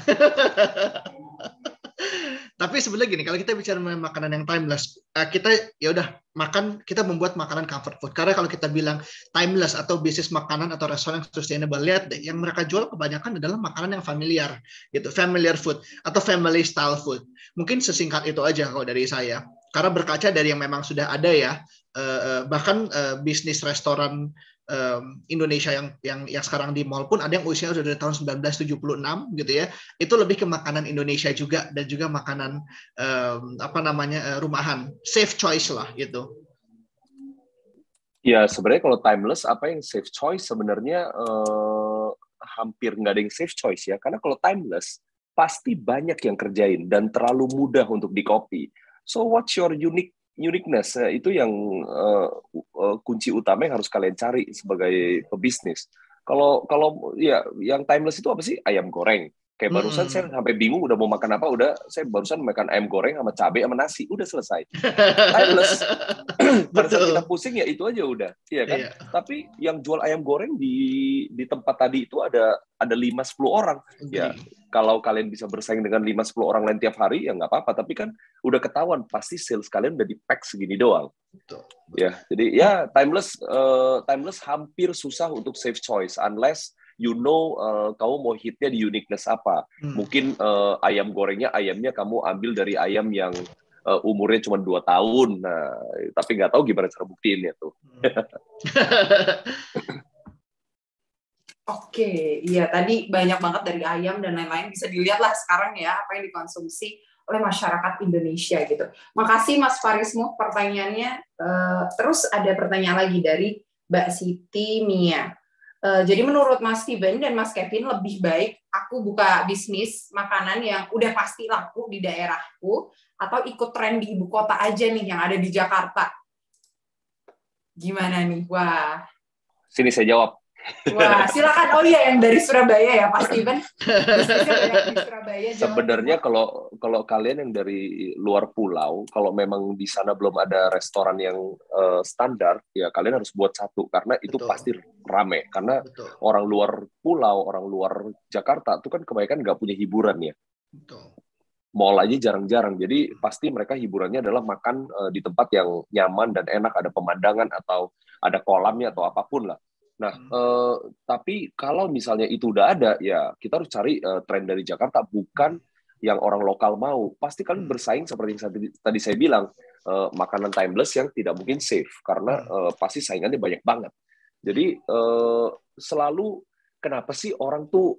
Tapi sebenarnya gini, kalau kita bicara makanan yang timeless, kita ya udah kita membuat makanan comfort food. Karena kalau kita bilang timeless atau bisnis makanan atau restoran yang sustainable, lihat deh, yang mereka jual kebanyakan adalah makanan yang familiar, gitu, familiar food atau family style food. Mungkin sesingkat itu aja kalau dari saya. Karena berkaca dari yang memang sudah ada ya, bahkan bisnis restoran Indonesia yang sekarang di mall pun ada yang usianya sudah dari tahun 1976 gitu ya. Itu lebih ke makanan Indonesia juga, dan juga makanan rumahan, safe choice lah gitu. Ya sebenarnya kalau timeless, apa yang safe choice sebenarnya hampir nggak ada yang safe choice ya, karena kalau timeless pasti banyak yang kerjain dan terlalu mudah untuk di-copy. So what's your uniqueness? Itu yang kunci utama yang harus kalian cari sebagai pebisnis. Kalau ya yang timeless itu apa sih? Ayam goreng. Kayak barusan saya sampai bingung udah mau makan apa, saya barusan makan ayam goreng sama cabai sama nasi, udah selesai. Timeless. Pada saat kita pusing ya itu aja udah, iya kan? Iya. Tapi yang jual ayam goreng di tempat tadi itu ada 5-10 orang. Ya, kalau kalian bisa bersaing dengan 5-10 orang lain tiap hari ya nggak apa-apa, tapi kan udah ketahuan pasti sales kalian udah di-pack segini doang. Betul. Ya, jadi ya timeless hampir susah untuk safe choice unless kamu mau hitnya di uniqueness apa. Mungkin ayamnya kamu ambil dari ayam yang umurnya cuma 2 tahun. Nah, tapi nggak tahu gimana cara buktiinnya tuh. Oke, iya tadi banyak banget dari ayam dan lain-lain, bisa dilihat lah sekarang ya apa yang dikonsumsi oleh masyarakat Indonesia gitu. Makasih Mas Farismu pertanyaannya. Terus ada pertanyaan lagi dari Mbak Siti Mia. Jadi menurut Mas Steven dan Mas Kevin, lebih baik aku buka bisnis makanan yang udah pasti laku di daerahku atau ikut tren di ibu kota aja nih yang ada di Jakarta? Gimana nih? Wah. Sini saya jawab. Wah, silakan. Oh iya, yang dari Surabaya ya, Pak Steven. Bisnisnya banyak di Surabaya. Sebenarnya kalau kalian yang dari luar pulau, kalau memang di sana belum ada restoran yang standar, ya kalian harus buat satu, karena itu pasti rame. Karena orang luar pulau, orang luar Jakarta itu kan kebanyakan nggak punya hiburan ya. Mall aja jarang-jarang, jadi pasti mereka hiburannya adalah makan di tempat yang nyaman dan enak, ada pemandangan atau ada kolamnya atau apapun lah. Nah, tapi kalau misalnya itu udah ada, ya kita harus cari tren dari Jakarta, bukan yang orang lokal mau. Pasti kalian bersaing seperti yang tadi saya bilang, makanan timeless yang tidak mungkin safe, karena pasti saingannya banyak banget. Jadi selalu, kenapa sih orang tuh,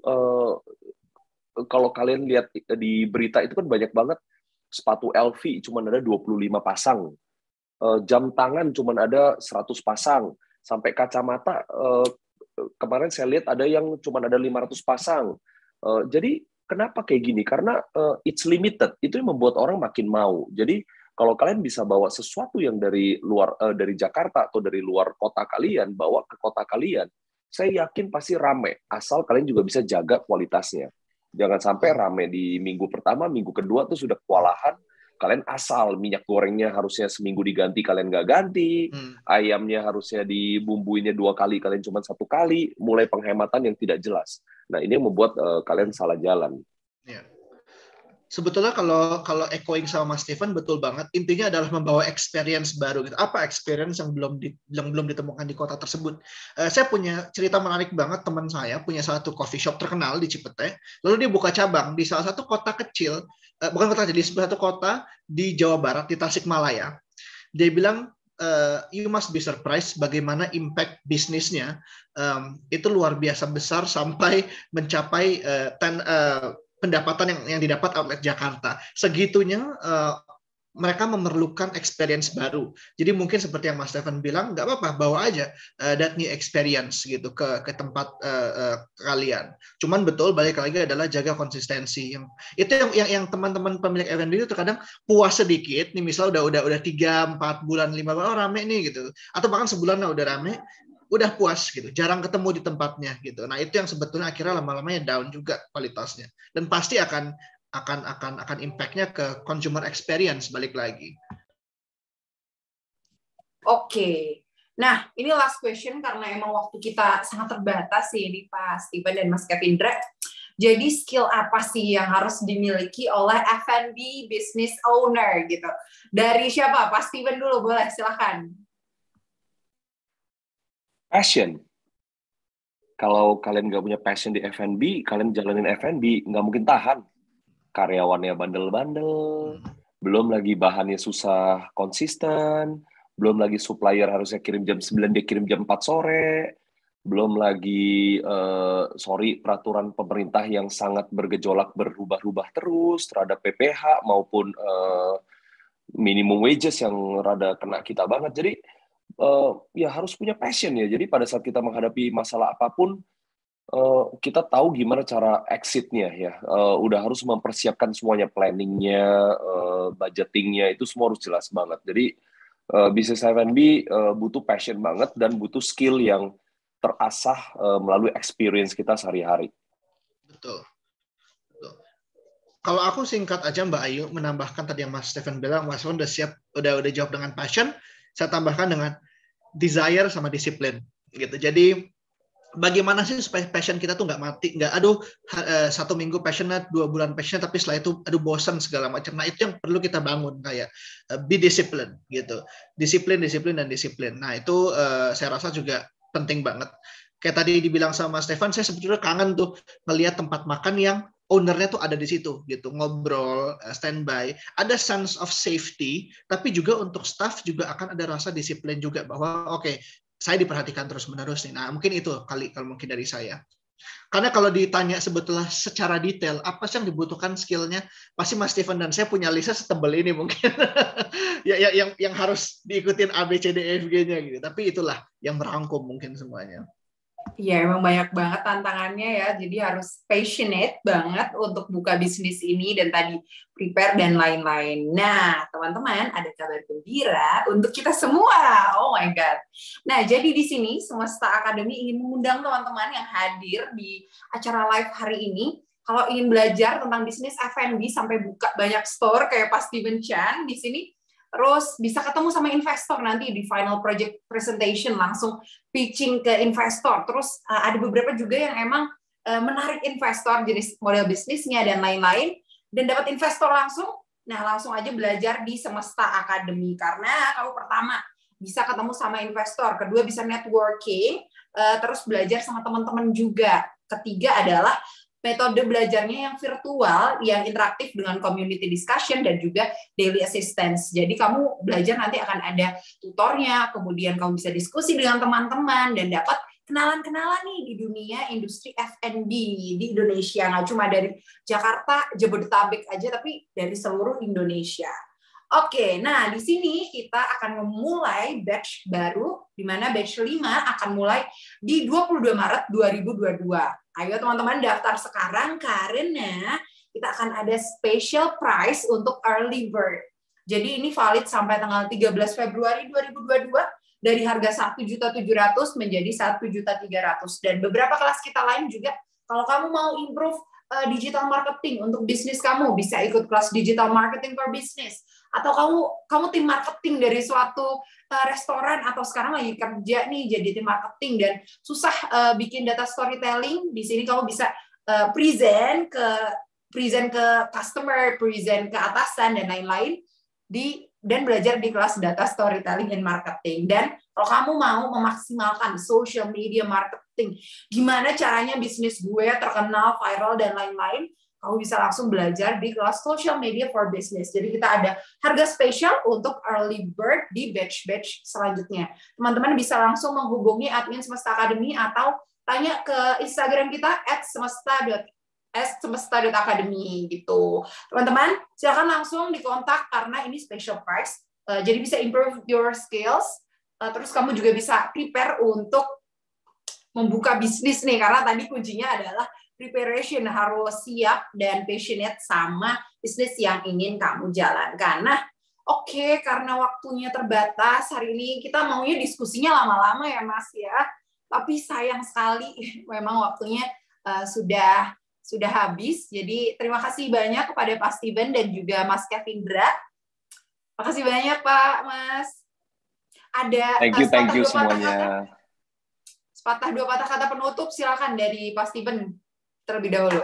kalau kalian lihat di berita itu kan banyak banget, sepatu LV cuma ada 25 pasang, jam tangan cuma ada 100 pasang, sampai kacamata kemarin saya lihat ada yang cuma ada 500 pasang. Jadi kenapa kayak gini? Karena it's limited. Itu yang membuat orang makin mau. Jadi kalau kalian bisa bawa sesuatu yang dari luar, dari Jakarta atau dari luar kota kalian, bawa ke kota kalian, saya yakin pasti rame. Asal kalian juga bisa jaga kualitasnya. Jangan sampai rame di minggu pertama, minggu kedua tuh sudah kewalahan. Kalian asal minyak gorengnya harusnya seminggu diganti, kalian nggak ganti. Ayamnya harusnya dibumbuinnya 2 kali, kalian cuma 1 kali. Mulai penghematan yang tidak jelas. Nah, ini yang membuat kalian salah jalan. Ya. Sebetulnya kalau echoing sama Mas Stephen, betul banget. Intinya adalah membawa experience baru. Gitu. Apa experience yang belum ditemukan di kota tersebut? Saya punya cerita menarik banget. Teman saya punya satu coffee shop terkenal di Cipete. Lalu dia buka cabang di salah satu kota kecil, bukan kota kecil, di satu kota di Jawa Barat, di Tasikmalaya. Dia bilang, you must be surprised bagaimana impact bisnisnya itu luar biasa besar sampai mencapai pendapatan yang didapat outlet Jakarta. Segitunya mereka memerlukan experience baru. Jadi mungkin seperti yang Mas Stephen bilang, nggak apa-apa, bawa aja that new experience gitu ke tempat kalian. Cuman betul, balik lagi adalah jaga konsistensi. Yang teman-teman pemilik F&B itu terkadang puas sedikit, nih misal udah 3, 4 bulan, 5 bulan, oh rame nih gitu. Atau bahkan sebulan udah rame, udah puas gitu, jarang ketemu di tempatnya gitu. Nah, itu yang sebetulnya akhirnya lama-lamanya down juga kualitasnya. Dan pasti akan impact-nya ke consumer experience balik lagi. Oke. Nah, ini last question karena emang waktu kita sangat terbatas sih ini Pak Stephen dan Mas Kevindra. Jadi skill apa sih yang harus dimiliki oleh F&B business owner gitu? Dari siapa? Pak Stephen dulu boleh, silakan. Passion. Kalau kalian nggak punya passion di F&B, kalian jalanin F&B, nggak mungkin tahan. Karyawannya bandel-bandel, belum lagi bahannya susah konsisten, belum lagi supplier harusnya kirim jam 9, dia kirim jam 4 sore, belum lagi, peraturan pemerintah yang sangat bergejolak, berubah-ubah terus terhadap PPH maupun minimum wages yang rada kena kita banget. Jadi, ya harus punya passion ya. Jadi pada saat kita menghadapi masalah apapun, kita tahu gimana cara exit-nya ya. Udah harus mempersiapkan semuanya, planningnya, budgeting-nya, itu semua harus jelas banget. Jadi bisnis F&B butuh passion banget dan butuh skill yang terasah melalui experience kita sehari-hari. Betul. Kalau aku singkat aja Mbak Ayu menambahkan tadi yang Mas Stephen bilang, Mas Stephen udah siap, udah jawab dengan passion. Saya tambahkan dengan desire sama disiplin gitu. Jadi bagaimana sih supaya passion kita tuh nggak mati, nggak 1 minggu passionate, 2 bulan passionate, tapi setelah itu bosan segala macam. Nah, itu yang perlu kita bangun, kayak be discipline gitu, disiplin. Nah, itu saya rasa juga penting banget. Kayak tadi dibilang sama Mas Stephen, saya sebetulnya kangen tuh melihat tempat makan yang ownernya tuh ada di situ gitu, ngobrol, standby, ada sense of safety, tapi juga untuk staff juga akan ada rasa disiplin juga bahwa oke, saya diperhatikan terus-menerus nih. Nah, mungkin itu kalau mungkin dari saya. Karena kalau ditanya sebetulnya secara detail, apa sih yang dibutuhkan skillnya, pasti Mas Stephen dan saya punya list setebal ini mungkin. yang harus diikutin A, B, C, D, E, F, G-nya gitu. Tapi itulah yang merangkum mungkin semuanya. Iya, emang banyak banget tantangannya ya. Jadi harus passionate banget untuk buka bisnis ini dan tadi prepare dan lain-lain. Nah, teman-teman, ada kabar gembira untuk kita semua. Oh my God. Nah, jadi di sini Semesta Academy ingin mengundang teman-teman yang hadir di acara live hari ini. Kalau ingin belajar tentang bisnis F&B sampai buka banyak store kayak Pak Steven Chan di sini, terus bisa ketemu sama investor nanti di final project presentation, langsung pitching ke investor. Terus ada beberapa juga yang emang menarik investor, jenis model bisnisnya dan lain-lain, dan dapat investor langsung. Nah, langsung aja belajar di Semesta Academy, karena kalau pertama bisa ketemu sama investor, kedua bisa networking, terus belajar sama teman-teman juga. Ketiga adalah metode belajarnya yang virtual, yang interaktif dengan community discussion dan juga daily assistance. Jadi kamu belajar nanti akan ada tutornya, kemudian kamu bisa diskusi dengan teman-teman dan dapat kenalan-kenalan nih di dunia industri F&B di Indonesia. Nggak cuma dari Jakarta, Jabodetabek aja, tapi dari seluruh Indonesia. Oke, nah di sini kita akan memulai batch baru, di mana batch 5 akan mulai di 22 Maret 2022. Ayo teman-teman daftar sekarang karena kita akan ada special price untuk early bird. Jadi ini valid sampai tanggal 13 Februari 2022 dari harga 1.700.000 menjadi 1.300.000. Dan beberapa kelas kita lain juga kalau kamu mau improve digital marketing untuk bisnis kamu bisa ikut kelas digital marketing for business, atau kamu tim marketing dari suatu restoran atau sekarang lagi kerja nih jadi tim marketing dan susah bikin data storytelling, di sini kamu bisa present ke customer, present ke atasan dan lain-lain dan belajar di kelas data storytelling and marketing. Dan kalau kamu mau memaksimalkan social media marketing, gimana caranya bisnis gue terkenal, viral, dan lain-lain, kamu bisa langsung belajar di kelas social media for business. Jadi kita ada harga spesial untuk early bird di batch-batch selanjutnya. Teman-teman bisa langsung menghubungi admin Semesta Academy atau tanya ke Instagram kita @semesta.academy gitu. Teman-teman, silakan langsung dikontak karena ini special price. Jadi bisa improve your skills. Terus kamu juga bisa prepare untuk membuka bisnis nih, karena tadi kuncinya adalah preparation, harus siap dan passionate sama bisnis yang ingin kamu jalankan. Nah, oke, karena waktunya terbatas, hari ini kita maunya diskusinya lama-lama ya Mas ya. Tapi sayang sekali memang waktunya sudah habis. Jadi terima kasih banyak kepada Pak Steven dan juga Mas Kevindra. Makasih banyak Pak, Mas. Ada thank you semuanya. Sepatah dua patah kata penutup silakan dari Pak Steven terlebih dahulu.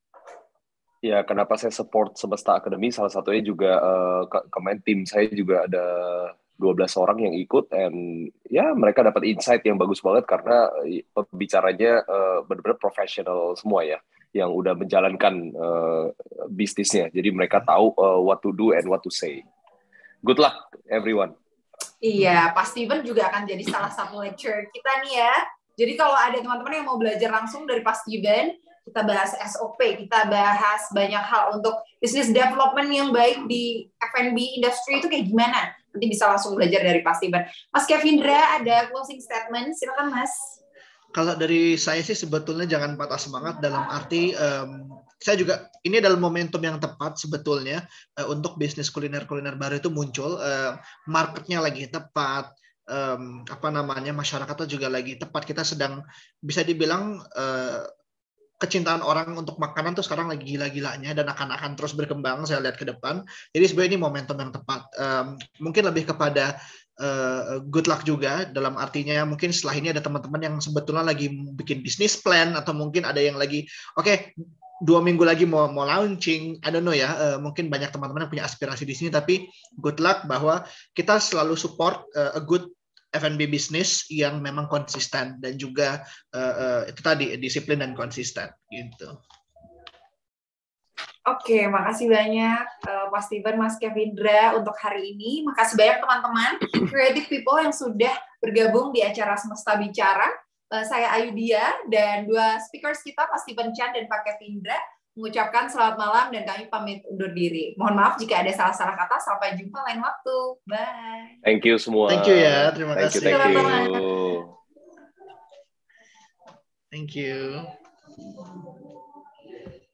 Ya, kenapa saya support Semesta Academy? Salah satunya juga kemarin tim saya juga ada 12 orang yang ikut, and ya mereka dapat insight yang bagus banget karena pembicaranya benar-benar profesional semua ya, yang udah menjalankan bisnisnya. Jadi mereka tahu what to do and what to say. Good luck everyone. Iya, Pak Steven juga akan jadi salah satu lecturer kita nih ya. Jadi kalau ada teman-teman yang mau belajar langsung dari Pak Steven, kita bahas SOP, kita bahas banyak hal untuk business development yang baik di F&B industry itu kayak gimana. Nanti bisa langsung belajar dari Pak Steven. Mas Kevindra, ada closing statement, silakan Mas. Kalau dari saya sih sebetulnya jangan patah semangat, dalam arti saya juga ini adalah momentum yang tepat sebetulnya untuk bisnis kuliner baru itu muncul, marketnya lagi tepat, masyarakatnya juga lagi tepat. Kita sedang bisa dibilang kecintaan orang untuk makanan tuh sekarang lagi gila-gilanya dan akan terus berkembang saya lihat ke depan. Jadi sebenarnya ini momentum yang tepat. Mungkin lebih kepada good luck juga, dalam artinya mungkin setelah ini ada teman-teman yang sebetulnya lagi bikin bisnis plan, atau mungkin ada yang lagi 2 minggu lagi mau launching, I don't know ya, mungkin banyak teman-teman yang punya aspirasi di sini, tapi good luck bahwa kita selalu support a good F&B bisnis yang memang konsisten dan juga itu tadi disiplin dan konsisten gitu. Oke, makasih banyak Pak Steven, Mas Kevindra untuk hari ini. Makasih banyak teman-teman creative people yang sudah bergabung di acara Semesta Bicara. Saya Ayudia dan dua speakers kita, Pak Steven Chan dan Pak Kevindra, mengucapkan selamat malam dan kami pamit undur diri. Mohon maaf jika ada salah-salah kata. Sampai jumpa lain waktu. Bye. Thank you semua. Thank you ya, terima kasih. Thank you. Thank you.